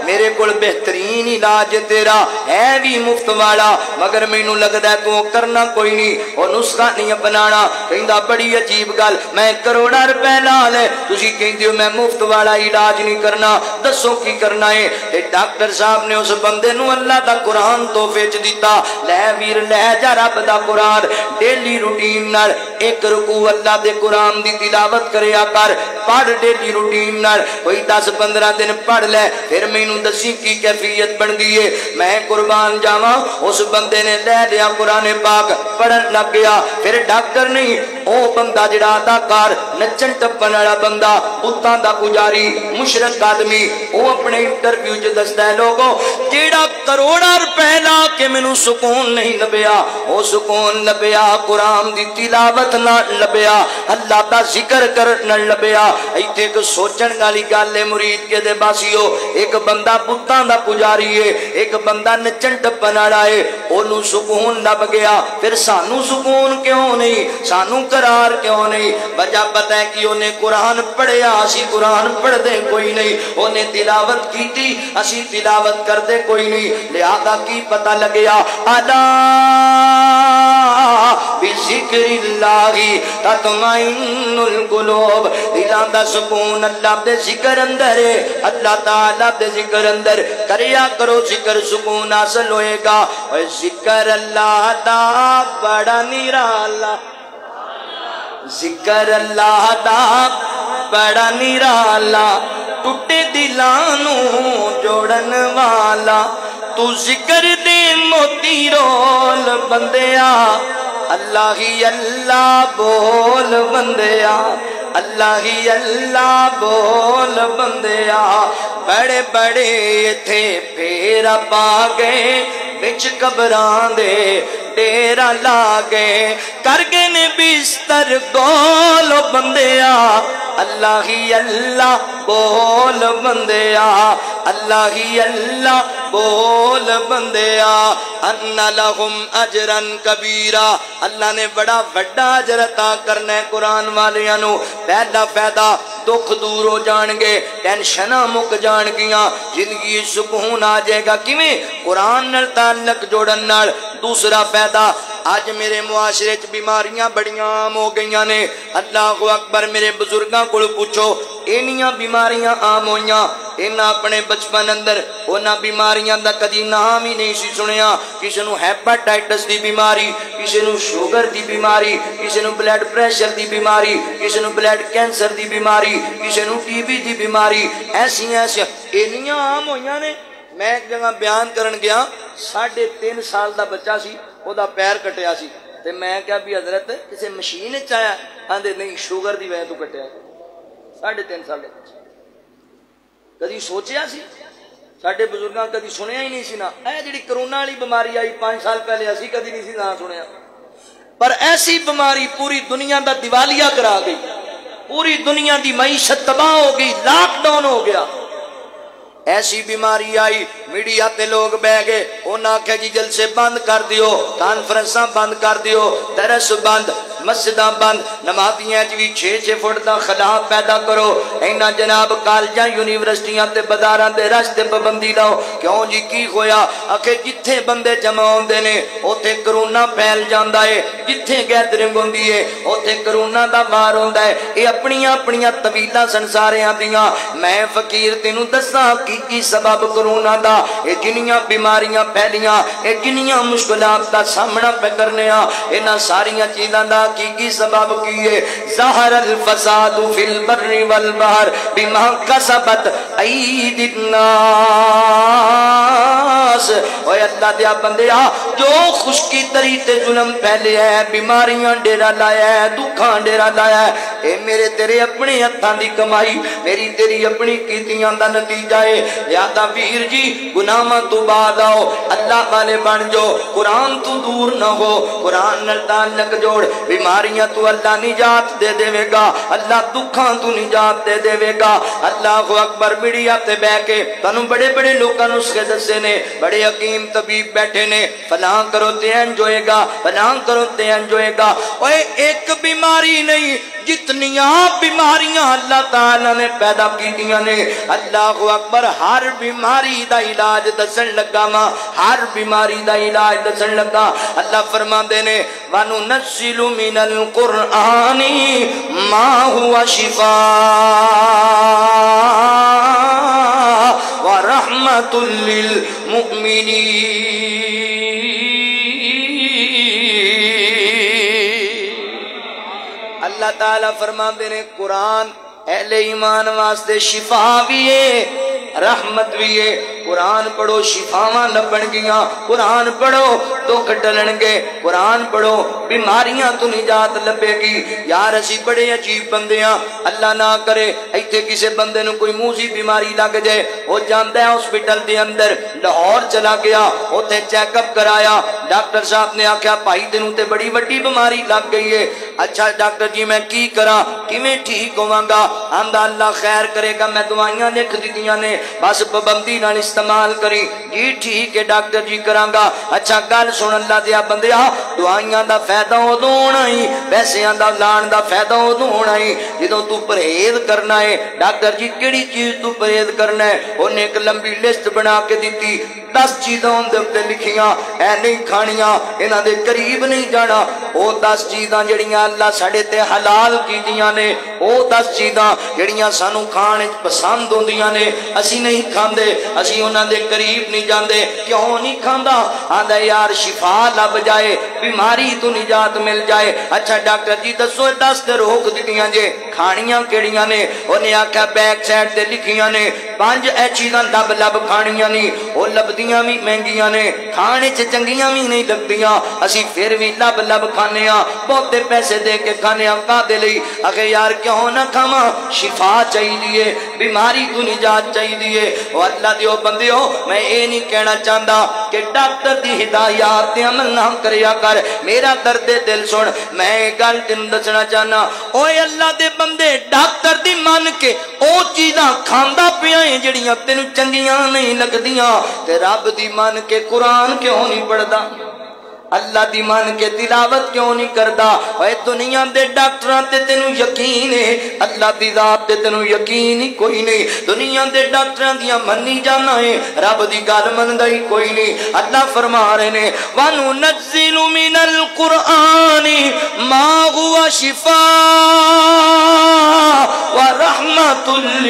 Speaker 1: میرے کول بہترین علاج تیرا ہے بھی مفت والا مگر مینوں لگدا تو کرنا کوئی نہیں او نسخہ نہیں اپنانا کہندا بڑی عجیب گل میں کروڑا روپے لا لے تسی کہندے ہو میں مفت والا علاج نہیں کرنا دسو کی کرنا ہے تے ڈاکٹر صاحب نے اس بندے نو اللہ دا قرآن تحفے وچ دتا لے ویر لے جا رب دا قرآن ڈیلی روٹین نال ایک رکوع اللہ دے قرآن دی تلاوت کریا کر پڑھ ڈیلی روٹین نال کوئی دس پندرہ دن پڑھ لے پھر مینوں دسی کی کیفیت بن دی ہے میں قربان جاواں اس بندے نے لے لیا قرآن پاک پڑھن لگ گیا پھر ڈاکٹر نہیں او بندہ جڑا اداکار نچن ٹپن والا بندہ بتاں دا پجاری مشرک آدمی او اپنے انٹرویو وچ دسدا ہے لوگوں جیڑا کروڑا روپے لا کے مینوں سکون نہیں لبیا او سکون لبیا قرآن دی تلاوت نہ لبیا اللہ دا ذکر کرن نہ لبیا ایتھے ایک سوچن والی گل ہے مرید کے دے باسیو ایک بندہ بتاں دا پجاری ہے ایک بندہ نچن ٹپن والا ہے اونوں سکون لب گیا پھر سانو سکون کیوں نہیں سانو قرار کیوں نہیں وجہ پتہ ہے کہ انہیں قرآن پڑھیا اسی قرآن پڑھ دے کوئی نہیں انہیں تلاوت کی تھی اسی تلاوت کر دے کوئی نہیں لہذا کی پتہ لگیا الا بذکر اللہ تطمئن القلوب دلاں دا سکون اللہ دے ذکر اندر ہے اللہ تعالی دے ذکر اندر کریا کرو ذکر سکون حاصل ہوئے گا اور ذکر اللہ دا بڑا نرالا ذکر اللہ دا بڑا نرالا ٹوٹے دلانو جوڑن والا تو ذکر دے موتی رول بندیا اللہ ہی اللہ بول بندیا اللہ ہی اللہ بول بندیا بڑے بڑے تھے پھیرا پا گئے بچ قبراں دے ڈیرا لا گئے کر گئے نے بستر گول بندیا اللہ ہی اللہ بول بندیا اللہ ہی اللہ بول بندیا ان لہم اجرن کبیرہ اللہ نے بڑا بڑا اجر عطا کرنا ہے قرآن والیاں نو پہلا فائدہ دکھ دور ہو جان گے ٹینشناں مک جان گیاں زندگی سکون آ جائے گا کیویں قرآن نال تعلق جوڑن نال دوسرا فائدہ آج میرے معاشرے چ بیماریاں بڑیاں عام ہو گئیاں نے اللہ اکبر میرے بزرگاں کول پوچھو اینیاں بیماریاں عام ہویاں انہاں اپنے بچپن اندر انہاں بیماریاں دا کدی نام ہی نہیں سی سنیا کسی نو ہیپاٹائٹس دی بیماری کسی نو شوگر دی بیماری کسی نو بلڈ پریشر دی بیماری کسی نو بلڈ کینسر دی بیماری کسی نو ٹی بی دی بیماری ایسی ایسی اینیاں عام ہویاں نے میں ایک جگہ بیان کرن گیا ساڑھے تین سال دا بچہ سی او دا پیر کٹیا سی تے میں کیا بھی حضرت کسی مشین وچ آیا آندے نہیں شوگر دی وجہ تو کٹیا ساڑھے تین سال دے بچے کدی سوچیا سی ساڈے بزرگاں کدی سنیا ہی نہیں سی نا اے جڑی کرونا والی بیماری آئی پانچ سال پہلے اسی کدی نہیں سی نہ سنیا پر ایسی بیماری پوری دنیا دا دیوالیہ کرا گئی پوری دنیا دی معیشت تباہ ہو گئی لاک ڈاؤن ہو گیا ایسی بیماری آئی میڈیا تے لوگ بہ گئے انہاں آکھیا جی جلسے بند کر دیو کانفرنساں بند کر دیو درس بند مسجداں بند نمازیاں چ وی چھ چھ فٹ دا خلا پیدا کرو اینا جناب کالجاں یونیورسٹیاں تے بازاراں دے رش تے پابندی لاؤ کیوں جی کی ہویا آکھے جتھے بندے جمع ہوندے نے اوتھے کرونا پھیل جاندا ہے جتھے گیدرنگ ہوندی ہے اوتھے کرونا دا مار ہوندا ہے اے اپنیاں اپنیاں طویلاں سنساریاں دیاں میں فقیر تینوں دساں کی کی سبب کرونا دا اے جنیاں بیماریاں پھیلیاں اے جنیاں مشکلات دا سامنا پہ کرنے آ انہاں ساریاں چیزاں دا کی کی سبب کیے ظاہر الفساد فی البر والبحر بما کسبت اید الناس اے اللہ دیا بندیا جو خشکی تری تے ظلم پھیلے ہے بیماریاں ڈیرا لایا ہے دکھاں ڈیرا لایا ہے اے میرے تیرے اپنے ہتھاں دی کمائی میری تیری اپنی کیتیاں دا نتیجہ ہے لہذا ویر جی گناہاں تو بعد آؤ اللہ والے بن جو قرآن تو دور نہ ہو قرآن نال تعلق جوڑ بیماریاں تو اللہ نجات دے دے گا اللہ دکھاں تو نجات دے دے گا اللہ اکبر میڈیا تے بہ کے تانوں بڑے بڑے لوکاں نسخے دسے نے بڑے حکیم طبیب بیٹھے نے، فلاں کرو تے انج ہوئے گا، فلاں کرو تے انج ہوئے گا۔ اوے ایک بیماری نہیں، جتنیاں بیماریاں اللہ تعالیٰ نے پیدا کیتیاں نے، اللہ اکبر، ہر بیماری دا علاج دسن لگا ماں، ہر بیماری دا علاج دسن لگا۔ اللہ فرما دے نے وَنُنَزِّلُ مِنَ الْقُرْآنِ مَا هُوَ شِفَاءٌ وَرَحْمَةٌ لِّلْمُؤْمِنِينَ۔ اللہ تعالیٰ فرما دے نے قرآن اہل ایمان واسطے شفا بھی ہے، رحمت بھی ہے۔ قرآن پڑھو شفاواں لبن گیاں، قرآن پڑھو دکھ ٹلن گے، قرآن پڑھو بیماریاں تو نجات لبے گی۔ یار اسی بڑے عجیب بندے ہاں، اللہ نہ کرے ایتھے کسے بندے نو کوئی موذی بیماری لگ جائے، وہ جاندا ہے ہاسپٹل دے اندر، لاہور چلا گیا، اوتھے چیک اپ کرایا، ڈاکٹر صاحب نے آکھیا بھائی تینوں تے بڑی بڑی بیماری لگ گئی ہے۔ اچھا ڈاکٹر جی میں کی کراں، کیویں ٹھیک ہوواں گا؟ آندا اللہ خیر کرے گا، میں دوائیاں لکھ دتیاں نے، بس پابندی نال استعمال کری۔ جی ٹھیک ہے ڈاکٹر جی کراں گا۔ اچھا گل سن اللہ دیا بندیا، دوائیاں دا فائدہ ادوں ہونا ہی، پیسیاں دا لان دا فائدہ ادوں ہونا ہی جدوں تو پرہیز کرنا ہے۔ ڈاکٹر جی کیڑی چیز تو پرہیز کرنا ہے؟ انہیں ایک لمبی لسٹ بنا کے دیتی، دس چیزاں دے تے لکھیاں، اے نہیں کھانیاں، انہاں دے قریب نہیں جانا۔ او دس چیزاں جڑیاں اللہ ساڈے تے حلال کیتیاں نے، او دس چیزاں جڑیاں سانو کھان پسند ہوندیاں نے، اسی نہیں کھاندے، اسی انہاں دے قریب نہیں جاندے۔ کیوں نہیں کھاندا؟ آندا یار شفا لب جائے، بیماری تو نجات مل جائے۔ اچھا ڈاکٹر جی دسو دس تے روک دتیاں جے، کھانیاں کیڑیاں نے؟ انہیں آکھیا بیک سائڈ تے لکھیاں نے، پانچ اے چیزاں لب لب کھانیاں نہیں، او لبدیاں بھی مہنگیاں نے، کھانے چ چنگیاں بھی نہیں لگدیاں، اسی پھر بھی لب لب کھانے ہاں، بہتے پیسے دے کے کھانے ہاں۔ کادے لئی؟ اگے یار کیوں نہ کھاواں، شفا چاہیے، بیماری تو نجات چاہیے۔ او اللہ دیو بندیو، میں اے نہیں کہنا چاہتا کہ ڈاکٹر دی ہدایات تے عمل نہ کریا کر، میرا درد دل سن، میں گل تینوں دسنا چاہنا۔ اوے اللہ دے بندے ڈاکٹر دی مان کے او چیزاں کھاندا پیا ہے جڑیاں تینوں چنگیاں نہیں لگدیاں، تے رب دی مان کے قرآن کیوں نہیں پڑھدا؟ اللہ دی مان کے تلاوت کیوں نہیں کردا؟ اے دنیا دے ڈاکٹراں تے تینوں یقین ہے، اللہ دی ذات تے تینوں یقین ہی کوئی نہیں۔ دنیا دے ڈاکٹراں دیاں منی جانا ہے، رب دی گل مندا ہی کوئی نہیں۔ اللہ فرما رہے نے وَنُنَزِّلُ مِنَ الْقُرْآنِ مَا هُوَ شِفَاءٌ وَرَحْمَةٌ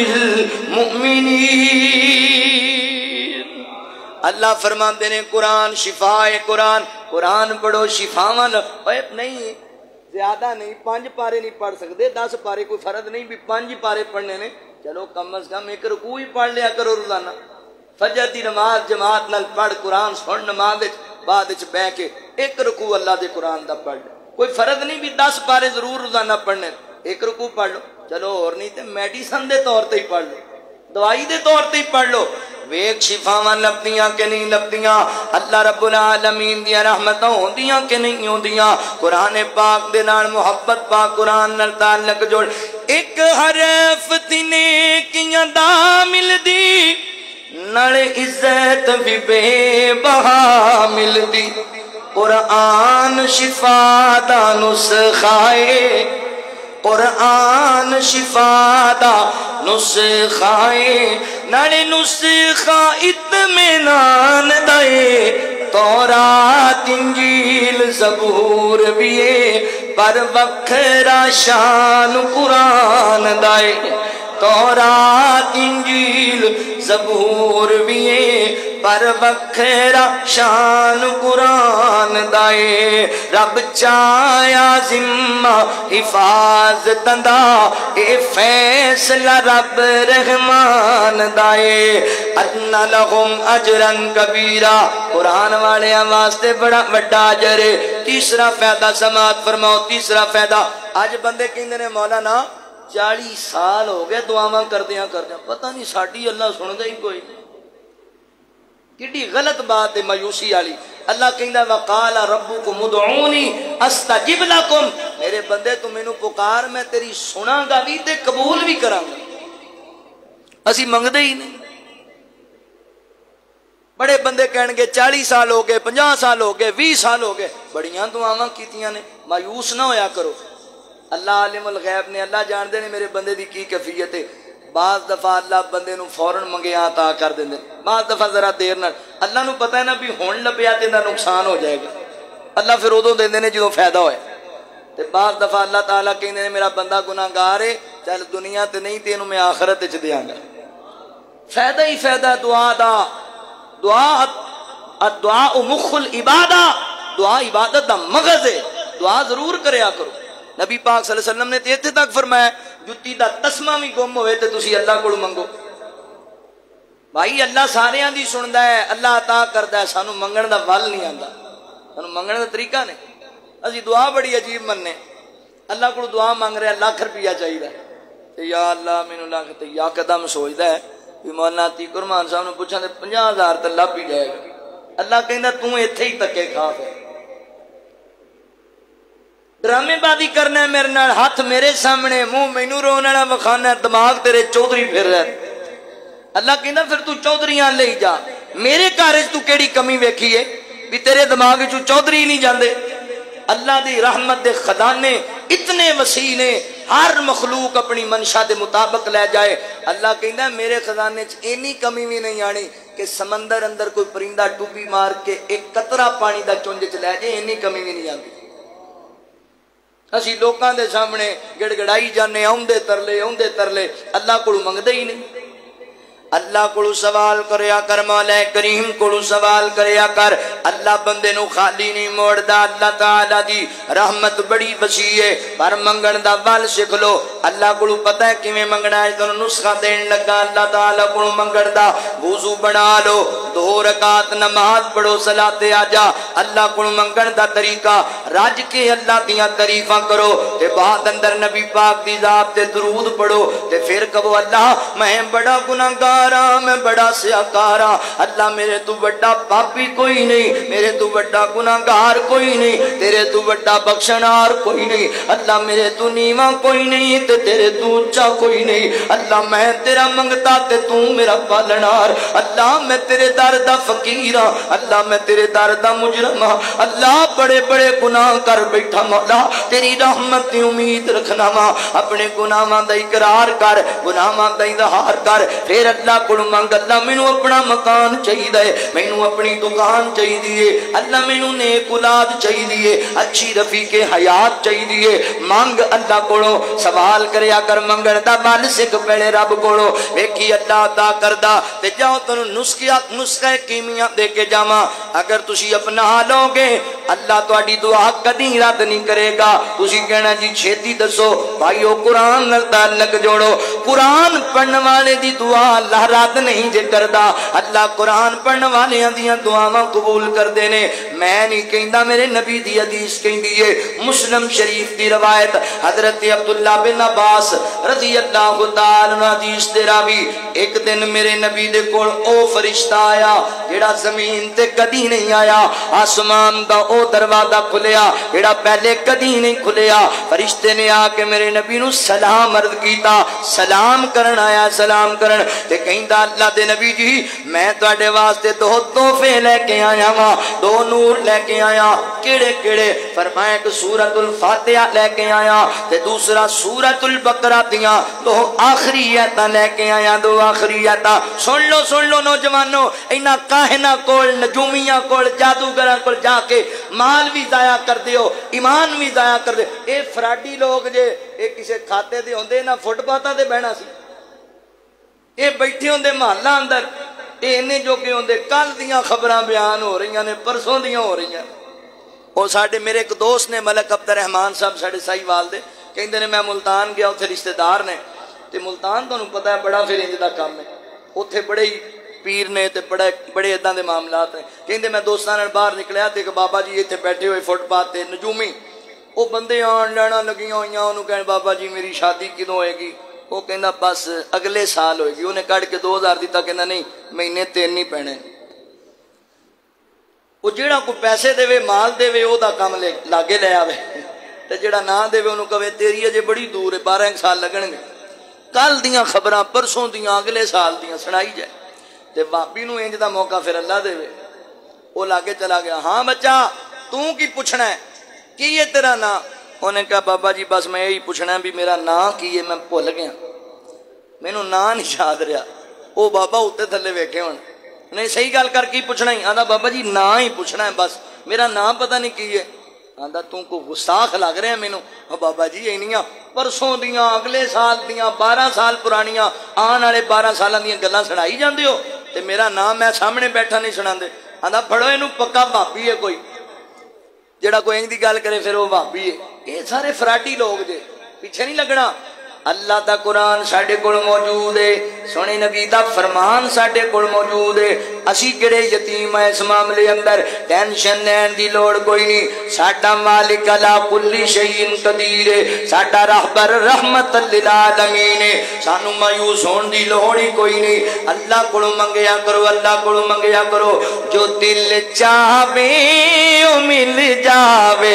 Speaker 1: لِّلْمُؤْمِنِينَ۔ اللہ فرماتے نے قرآن شفا ہے، قرآن قرآن پڑھو شفاواں نہیں، زیادہ نہیں، پانچ پارے نہیں پڑھ سکتے، دس پارے کوئی فرض نہیں بھی پانچ پارے پڑھنے نے، چلو کم از کم ایک رکوع ہی پڑھ لیا کرو روزانہ۔ فجر دی نماز جماعت نال پڑھ، قرآن سن نماز بعد وچ بیٹھ کے ایک رکوع اللہ دے قرآن دا پڑھ لے، کوئی فرض نہیں بھی دس پارے ضرور روزانہ پڑھنے، ایک رکوع پڑھ لو، چلو اور نہیں تے میڈیسن دے طور تے ہی پڑھ لو، دوائی دے طور تے ہی پڑھ لو۔ ویک شفاواں لبدیاں کہ نہیں لبدیاں؟ اللہ رب العالمین دیاں رحمتاں ہوندیاں کہ نہیں ہوندیاں؟ قرآن پاک دے نال محبت پاک قرآن نال تعلق جوڑ، ایک حرف تے نیکیاں دا ملدی، نال عزت بھی بے بہا ملدی۔ قرآن شفا دا نسخائے، قرآن شفا دا نسخائے، ناڑے نسخہ اطمینان دائے، تورات انجیل زبور بیے، پر وکھرا شان قرآن دائے، تورات انجیل زبور بیے، پر وکھرا شان قرآن دائے۔ رب چایا ذمہ حفاظت دا، اے فیصلہ رب رحمان دائے۔ ان لہم اجرا کبیرا، قرآن والے واسطے بڑا بڑا اجر ہے۔ تیسرا فائدہ سماعت فرماؤ، تیسرا فائدہ۔ آج بندے کہندے نے مولانا چالیس سال ہو گئے دعاواں کردیاں کردیاں، پتہ نہیں ساڈی اللہ سندا ہی کوئی نہیں۔ کیڑی غلط بات ہے مایوسی والی۔ اللہ کہندا وقال ربکم ادعونی استجب لکم، میرے بندے تو مینوں پکار میں تیری سناں گا بھی تے قبول بھی کراں گا۔ اسی منگدے ہی نہیں۔ بڑے بندے کہن گے چالی سال ہو گئے، پنجاہ سال ہو گئے، بھی سال ہو گئے، بڑیاں دعاواں کیتیاں نے، مایوس نہ ہویا کرو۔ اللہ عالم الغیب نے، اللہ جاندے نے میرے بندے دی کی کیفیت ہے۔ بعض دفعہ اللہ بندے نو فوراً منگیا عطا کر دیندے، بعض دفعہ ذرا دیر نال۔ اللہ نو پتہ ہے نا بھی ہن لبیا تے دا نقصان ہو جائے گا، اللہ پھر ادوں دیندے نے جدوں فائدہ ہوئے۔ تے بعض دفعہ اللہ تعالیٰ کہندے نے میرا بندہ گناہ گار ہے، چل دنیا تے نہیں تے اینوں میں آخرت وچ دیاں گا۔ فائدہ ہی فائدہ دعا دا۔ دعا الدعاء مخ العبادہ، دعا عبادت دا مغز ہے، دعا ضرور کریا کرو۔ نبی پاک صلی اللہ علیہ وسلم نے تے اتنے تک فرمایا جتی دا تسمہ بھی گم ہوئے تے تسی اللہ کو منگو۔ بھائی اللہ سارے دی سندا ہے، اللہ عطا کردا ہے، سانو منگن دا ول نہیں آندا، سانو منگن دا طریقہ نہیں۔ اسی دعا بڑی عجیب مننے، اللہ کو دعا مانگ رہے لاکھ روپیہ چاہیے تے یا اللہ مینوں لاکھ تے یا قدم سوچدا ہے کہ مولانا عتیق الرحمان صاحب نوں پوچھاں تے پنجاہ ہزار تے لب ہی جائے گا۔ اللہ کہندا تو ایتھے ہی تکے کھا پے، ڈرامے بازی کرنا ہے میرے نال، ہاتھ میرے سامنے، منہ مینوں رون والا وکھانا ہے، دماغ تیرے چودھری پھر رہا ہے۔ اللہ کہندا پھر تو چودھریاں لے جا، میرے گھر وچ تو کیڑی کمی ویکھی ہے بھی تیرے دماغ وچ چودھری نہیں جاندے؟ اللہ دی رحمت دے خزانے اتنے وسیع نے، ہر مخلوق اپنی منشا دے مطابق لے جائے۔ اللہ کہندا میرے خزانے چ اینی کمی بھی نہیں آنی کہ سمندر اندر کوئی پرندہ ٹوپی مار کے ایک قطرہ پانی دا چونج چ لے جائے، اینی کمی بھی نہیں آندی۔ اسی لوکاں دے سامنے گڑ گڑائی جانے، اوندے ترلے اوندے ترلے، اللہ کو منگدے ہی نہیں۔ اللہ کو سوال کریا کر، مولا کریم کو سوال کریا کر، اللہ بندے نو خالی نہیں موڑدا۔ اللہ تعالی دی رحمت بڑی وسیع ہے، پر منگن دا ول سکھ لو۔ اللہ کو پتہ ہے کیویں منگنا ہے، تانوں نسخہ دین لگا اللہ تعالی کو منگن دا۔ وضو بنا لو، دو رکعت نماز پڑھو، صلاۃ آ جا۔ اللہ کو منگن دا طریقہ رج کے اللہ دیاں تعریفاں کرو تے بعد اندر نبی پاک دی ذات تے درود پڑھو تے پھر کہو اللہ میں بڑا گناہگار، میں بڑا سیاکارا، اللہ میرے تو بڑا پاپی کوئی نہیں، میرے تو بڑا گناہگار کوئی نہیں، تیرے تو بڑا بخشنار کوئی نہیں، اللہ میرے تو نیواں کوئی نہیں تے تیرے تو اونچا کوئی نہیں، اللہ میں تیرا منگتا تے تو میرا پالنار، اللہ میں تیرے در دا فقیر ہاں، اللہ میں تیرے در دا مجرم ہاں، اللہ بڑے بڑے گناہ کر بیٹھا مولا، تیری رحمت دی امید رکھنا وا، اپنے گناہاں دا اقرار کر، گناہاں دا اظہار کر، پھر اللہ کو منگ اللہ مینوں اپنا مکان چاہیے، مینوں اپنی دکان چاہیے، اللہ مینوں نیک اولاد چاہیے، اچھی رفیق حیات چاہیے، مانگ اللہ کو، سوال کریا کر، منگن دا ول سکھ پہلے رب کو، ویکھی اللہ عطا کردا تے جاؤ تانوں نسخہ نسخہ کیمیا دے کے جاواں، اگر تسی اپنا لو گے اللہ تہاڈی دعا کدی رد نہیں کرے گا۔ تسی کہنا جی چھیتی دسو، بھائیو قرآن نال تعلق جوڑو، قرآن پڑھن والے دی دعا اللہ رد نہیں جے کردا، اللہ قرآن پڑھن والیاں دیاں دعاواں قبول کردے نے۔ میں نہیں کہندا، میرے نبی دی حدیث کہندی ہے، مسلم شریف دی روایت، حضرت عبداللہ بن عباس رضی اللہ تعالی عنہ حدیث دے راوی، ایک دن میرے نبی دے کول او فرشتہ آیا جڑا زمین تے کدی نہیں آیا، آسمان دا او دروازہ کھلیا جڑا پہلے کدی نہیں کھلیا، فرشتے نے آ کے میرے نبی نو سلام عرض کیتا، سلام کرن آیا، سلام کرن تے کہندا اللہ دے نبی جی میں تواڈے واسطے دو تحفے لے کے آیا ہاں، دو نور لے کے آیا، کیڑے کیڑے؟ فرمایا کہ سورۃ الفاتحہ لے کے آیا تے دوسرا سورۃ البقرہ دیاں دو آخری آیتاں لے کے آیا، دو آخری آیتاں۔ سن لو سن لو نوجوانو، انہاں کاہناں کول، نجومیاں کول، جادوگراں کول جا کے مال بھی ضائع کر دیو، ایمان بھی ضائع کر دیو۔ اے فراڈی لوگ جے اے کسے کھاتے دے ہوندے نہ فٹ پاتاں تے بہنا سی، اے بیٹھے ہوندے محلہ اندر، اے انہیں جو کہ ہوندے کل دیاں خبراں بیان ہو رہی ہیں، پرسوں دیاں ہو رہی ہیں۔ اور ساڑھے میرے ایک دوست نے ملک عبد الرحمان صاحب ساڑھے سائی والدے کہیں دے میں ملتان گیا، اتھے رشتہ دار نے تے ملتان تو انہوں پتہ ہے بڑا پھر انج دا کام ہے، اتھے بڑے ہی پیر نے تے بڑے بڑے ادھاں دے معاملات ہیں۔ کہیں دے میں دوستان باہر نکلیا تے کہ بابا جی اتھے بیٹھے ہوئے فٹ پاتھ تے نجومی وہ بندے آن لینا لگیاں ہوئیاں، انہوں کہیں بابا جی میری شادی کدوں ہوئے گی؟ وہ کہندا بس اگلے سال ہوئے گی۔ انہیں کڑھ کے دو ہزار دیتا، کہندا نہیں مہینے تین نہیں پینے۔ وہ جیڑا کوئی پیسے دے مال دے وہ دا کام لاگے لے آوے تے جیڑا نہ دے انہوں کہے تیری اجے بڑی دور ہے، بارہ ایک سال لگن گے۔ کل دیاں خبراں پرسوں دیاں اگلے سال دیاں سنائی جائے تے بابی نو انج دا موقع پھر اللہ دے وہ لاگے چلا گیا. ہاں بچہ تو کی پوچھنا ہے کی ہے تیرا نا؟ انہیں کہا بابا جی بس میں یہی پوچھنا ہے بھی میرا نا کی ہے، میں بھول گیا مینوں نا نہیں یاد رہا. وہ بابا اتنے تھلے ویکھے ہون نہیں صحیح گل کر کی پوچھنا ہی. آندا بابا جی نا ہی پوچھنا ہے بس میرا نا پتہ نہیں کی ہے. آندا تو کو گستاخ لگ رہا ہے مینوں. بابا جی اینیاں پرسوں دیاں اگلے سال دیاں بارہ سال پرانیاں آن والے بارہ سالاں دیاں گلاں سنائی جاندے ہو تے میرا نام میں سامنے بیٹھا نہیں سناندے. آندا پھڑو اینوں پکا بھابی ہے کوئی جڑا کوئی انج دی گل کرے پھر وہ بھابی ہے. یہ سارے فراٹی لوگ جے پیچھے نہیں لگنا. اللہ دا قرآن ساڈے کول موجود ہے، سونے نبی دا فرمان ساڈے کول موجود ہے. اسی کڑے یتیم ہیں اس معاملے اندر ٹینشن لین دی لوڑ کوئی نہیں. ساڈا مالک علی کل شیء قدیر ہے، ساڈا رہبر رحمت للعالمین ہے. سانو مایوس ہون دی لوڑ ہی کوئی نہیں. اللہ کولوں منگیا کرو، اللہ کولوں منگیا کرو. جو دل چاہے او مل جاوے،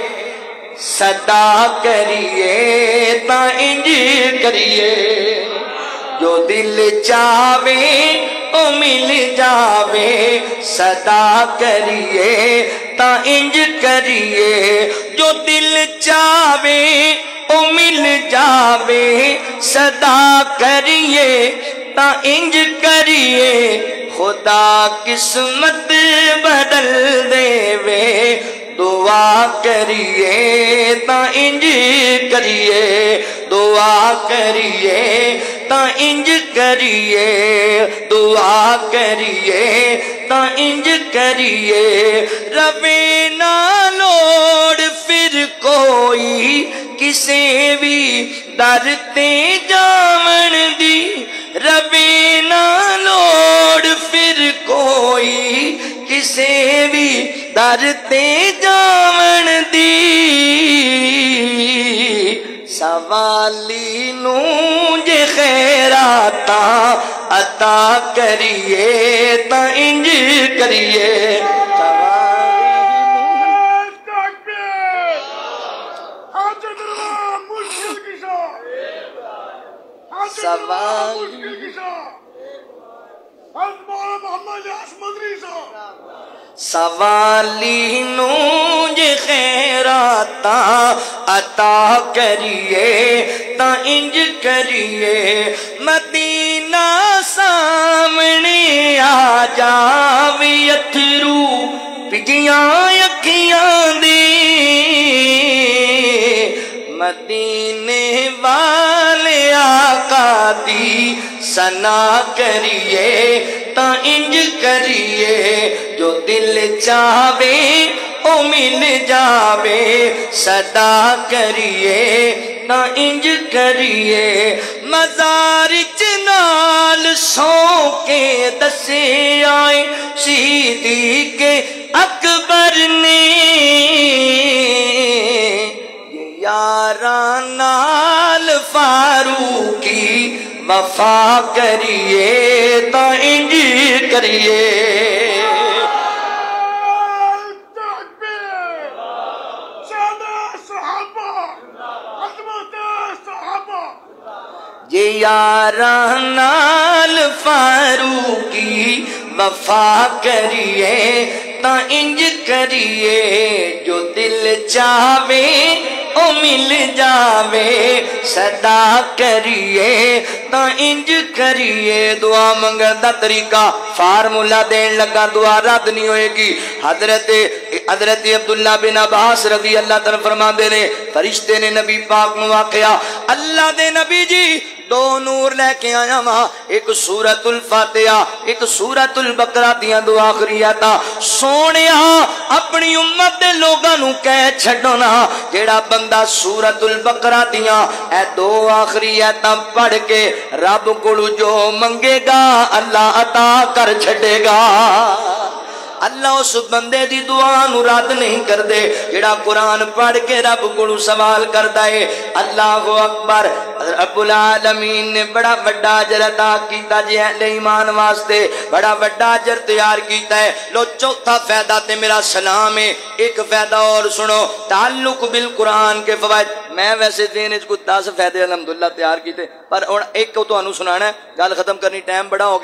Speaker 1: صدا کریے تا انج کریے. جو دل چاہے او مل جاوے، صدا کریے تا انج کریے. جو دل چاہے او مل جاوے، صدا کریے تا انج کریے. خدا قسمت بدل دے وے، دعا کریے تا انج کریے. دعا کریے تا انج کریے. دعا کریے تا انج کریے. روے نہ لوڑ پھر کوئی کسے بھی در تے جاون دی. روے نہ لوڑ پھر کوئی کسے بھی در تے جاون دی. سوالی نوں جے خیراتاں عطا کریے تا انج کریے. سوالی نوں جے خیراتاں عطا کریے تا انج کریے. مدینہ سامنے آ جاوے اتھرو پگیاں اکھیاں دی. مدینے والے آقا دی سنا کریے تا انج کریے. جو دل چاہے او مل جاوے، صدا کریے تا انج کریے. مزار نال سو کے دسے آئے صدیق اکبر نے. یاراں نال فاروقی وفا کریے تا انج کریے. یہ یاراں نال فاروقی وفا کریے تا انج کریے. جو دل چاہے او مل جاوے، صدا کریے تا انج کریے. دعا منگن دا طریقہ فارمولا دین لگا دعا رد نہیں ہوئے گی. حضرت حضرت عبداللہ بن عباس رضی اللہ تعالیٰ فرما دے نے فرشتے نے نبی پاک نو آخیا اللہ دے نبی جی دو نور لے کے آیا وہاں، ایک سورۃ الفاتحہ ایک سورۃ البقرہ دیاں دو آخریاتاں. سونیا اپنی امت دے لوگاں نو کہہ چھڈو نا جیڑا بندہ سورۃ البقرہ دیاں اے دو آخریاتاں پڑھ کے رب کولو جو منگے گا اللہ عطا کر چھڈے گا. اللہ اس بندے دی دعا نو رد نہیں کر دے جڑا قرآن پڑھ کے رب کو سوال کرتا ہے. اللہ اکبر. رب العالمین نے بڑا بڑا اجر عطا کیتا جی اہل ایمان واسطے، بڑا بڑا اجر تیار کیتا ہے. لو چوتھا فائدہ تے میرا سلام ہے. ایک فائدہ اور سنو، تعلق بالقرآن کے فوائد. میں ویسے دین اس کو دس فائدے الحمدللہ تیار کیتے پر ایک کو تو انو سنانا ہے، گل ختم کرنی ٹائم بڑا ہو گیا ہے.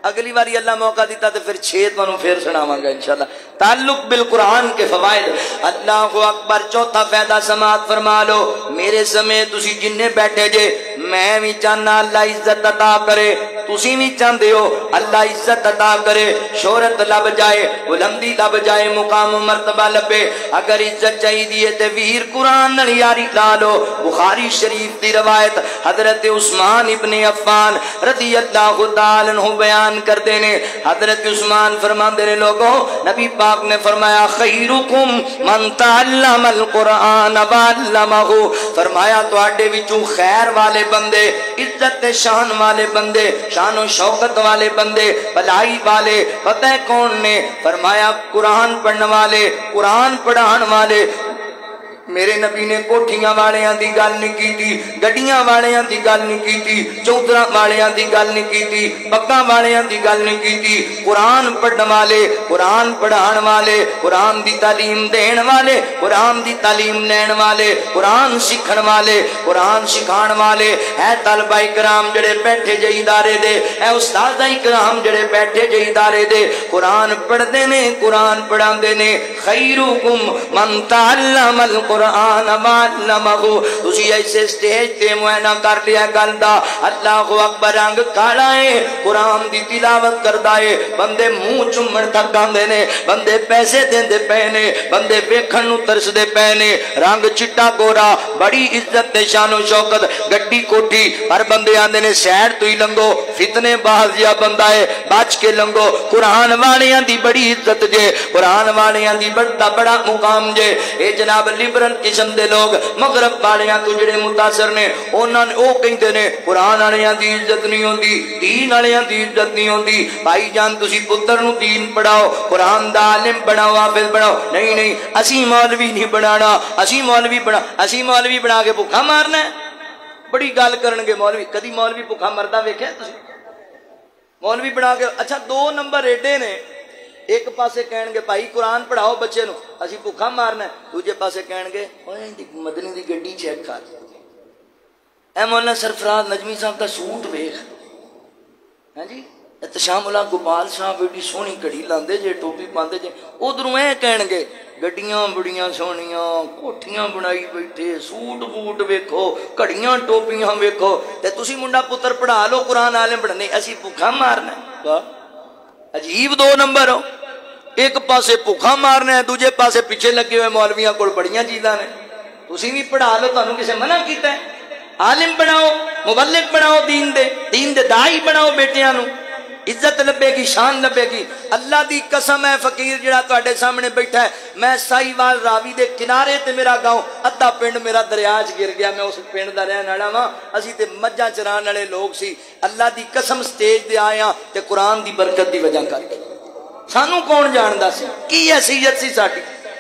Speaker 1: اگلی باری اللہ موقع دیتا تو پھر چھ تمہیں پھر سناواں گا انشاءاللہ. تعلق بالقرآن کے فوائد. اللہ اکبر. چوتھا فائدہ سماعت فرما لو. میرے سمیت تسی جننے بیٹھے جے میں بھی چاہنا اللہ عزت عطا کرے, تسی بھی چاہتے ہو اللہ عزت عطا کرے, شہرت لب جائے, بلندی لب جائے, مقام و مرتبہ لبے. اگر عزت چاہیے تے ویر قرآن نال یاری لا لو. بخاری شریف دی روایت حضرت عثمان ابن عفان رضی اللہ تعالی عنہ بیان کردے نے. حضرت عثمان فرماندے نے لوگوں نبی پاک نے فرمایا خیرکم من تعلم القرآن وعلمہ. فرمایا تواڈے وچوں خیر والے بندے, عزت شان والے بندے, شان و شوکت والے بندے, بھلائی والے پتہ ہے کون نے؟ فرمایا قرآن پڑھنے والے, قرآن پڑھان والے. میرے نبی نے کوٹھیاں والیاں دی گل نہیں کیتی, گڈیاں والیاں دی گل نہیں کیتی, چودراں والیاں دی گل نہیں کیتی, پگاں والیاں دی گل نہیں کیتی. قرآن پڑھن والے, قرآن پڑھان والے, قرآن دی تعلیم دین والے, قرآن دی تعلیم لین والے, قرآن سکھن والے, قرآن سکھان والے. اے طلبہ کرام جڑے بیٹھے جے ادارے دے, اے استاداں کرام جڑے بیٹھے جے ادارے دے, قرآن پڑھدے نے, قرآن پڑھاندے نے. خیرکم من تعلم القرآن قرآن معلمہ. تسی ایسے سٹیج تے معائنہ کر لیا گل دا. اللہ اکبر. رنگ کالا ہے, قرآن دی تلاوت کردا ہے, بندے منہ چومن تک آندے نے, بندے پیسے دیندے پے نے, بندے ویکھن نوں ترسدے پے نے. رنگ چٹا گورا, بڑی عزت تے شان و شوکت, گڈی کوٹھی, پر بندے آندے نے سائڈ تو ہی لنگو, فتنے باز جا بندہ ہے, بچ کے لنگو. قرآن والیاں دی بڑی عزت جے, قرآن والیاں دی بڑا بڑا مقام جے. اے جناب لبرل قسم دے لوگ مغرب والیاں تو جڑے متاثر نے, انہاں نے او کہندے نے قرآن والیاں دی عزت نہیں ہوندی, دین والیاں دی عزت نہیں ہوندی. بھائی جان تسی پتر نو دین پڑھاؤ, قرآن دا عالم بناؤ, حافظ بناؤ. نہیں نہیں, اسی مولوی نہیں بنانا, اسی مولوی بنا اسی مولوی بنا کے بھوکا مارنا ہے. بڑی گل کرن گے مولوی. کدی مولوی بھوکا مردا ویکھیا تسی؟ مولوی بنا کے اچھا دو نمبر ایڈے نے. ایک پاسے کہن گے بھائی قرآن پڑھاؤ بچے نو, اسی بھوکا مارنا ہے. دوجے پاسے کہن گے اوے مدنی دی گڈی چیک کر, اے مولانا سرفراز نجمی صاحب دا سوٹ ویکھ. ہاں جی, احتشام اللہ گوپال صاحب ایڈی سونی گھڑی لاندے جے, ٹوپی پاندے جے. ادھروں اے کہن گے گڈیاں بڑیاں سونیاں, کوٹھیاں بنائی بیٹھے, سوٹ بوٹ ویکھو, گھڑیاں ٹوپیاں ویکھو, تے تسی منڈا پتر پڑھا لو قرآن عالم پڑھنے, اسی بھوکا مارنا ہے. عجیب دو نمبر ہو. ایک پاسے بھوکا مارنا ہے, دوجے پاسے پیچھے لگے ہوئے مولویاں کول بڑیاں چیزاں نے. تسی بھی پڑھا لو, تانوں کسے منع کیتا ہے؟ عالم بناؤ, مبلغ بناؤ, دین دے دین دے داعی بناؤ. بیٹیاں نو عزت لبے گی, شان لبے گی. اللہ دی قسم ہے فقیر جڑا تواڈے سامنے بیٹھا ہے, میں سائیوال راوی دے کنارے تے میرا گاؤں, ادھا پنڈ میرا دریا چ گر گیا, میں اس پنڈ دا رہن والا ہاں. اسی تے مجھاں چران والے لوگ سی. اللہ دی قسم سٹیج تے آیا تے قرآن دی برکت دی وجہ کر کے. سانو کون جاندا سی کی حیثیت سی ساڈی؟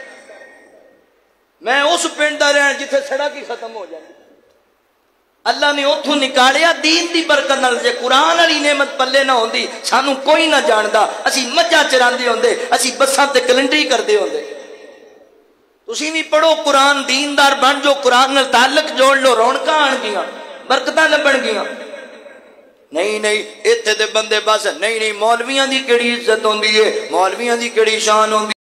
Speaker 1: میں اس پنڈ دا رہن جتھے سڑک ہی ختم ہو جاندی. اللہ نے اتھوں نکالیا دین دی برکت نال. جے قرآن والی نعمت پلے نہ ہوندی سانو کوئی نہ جاندا, اسی مجھاں چراندے ہوندے, اسی بساں تے کلنڈری کردے ہوندے. تسی بھی پڑھو قرآن, دیندار بن جو, قرآن نال تعلق جوڑ لو, رونقاں آن گیاں, برکتاں لبن گیاں. نہیں نہیں, ایتھے دے بندے بس نہیں نہیں, مولویاں دی کیڑی عزت ہوندی ہے, مولویاں دی کیڑی شان ہوندی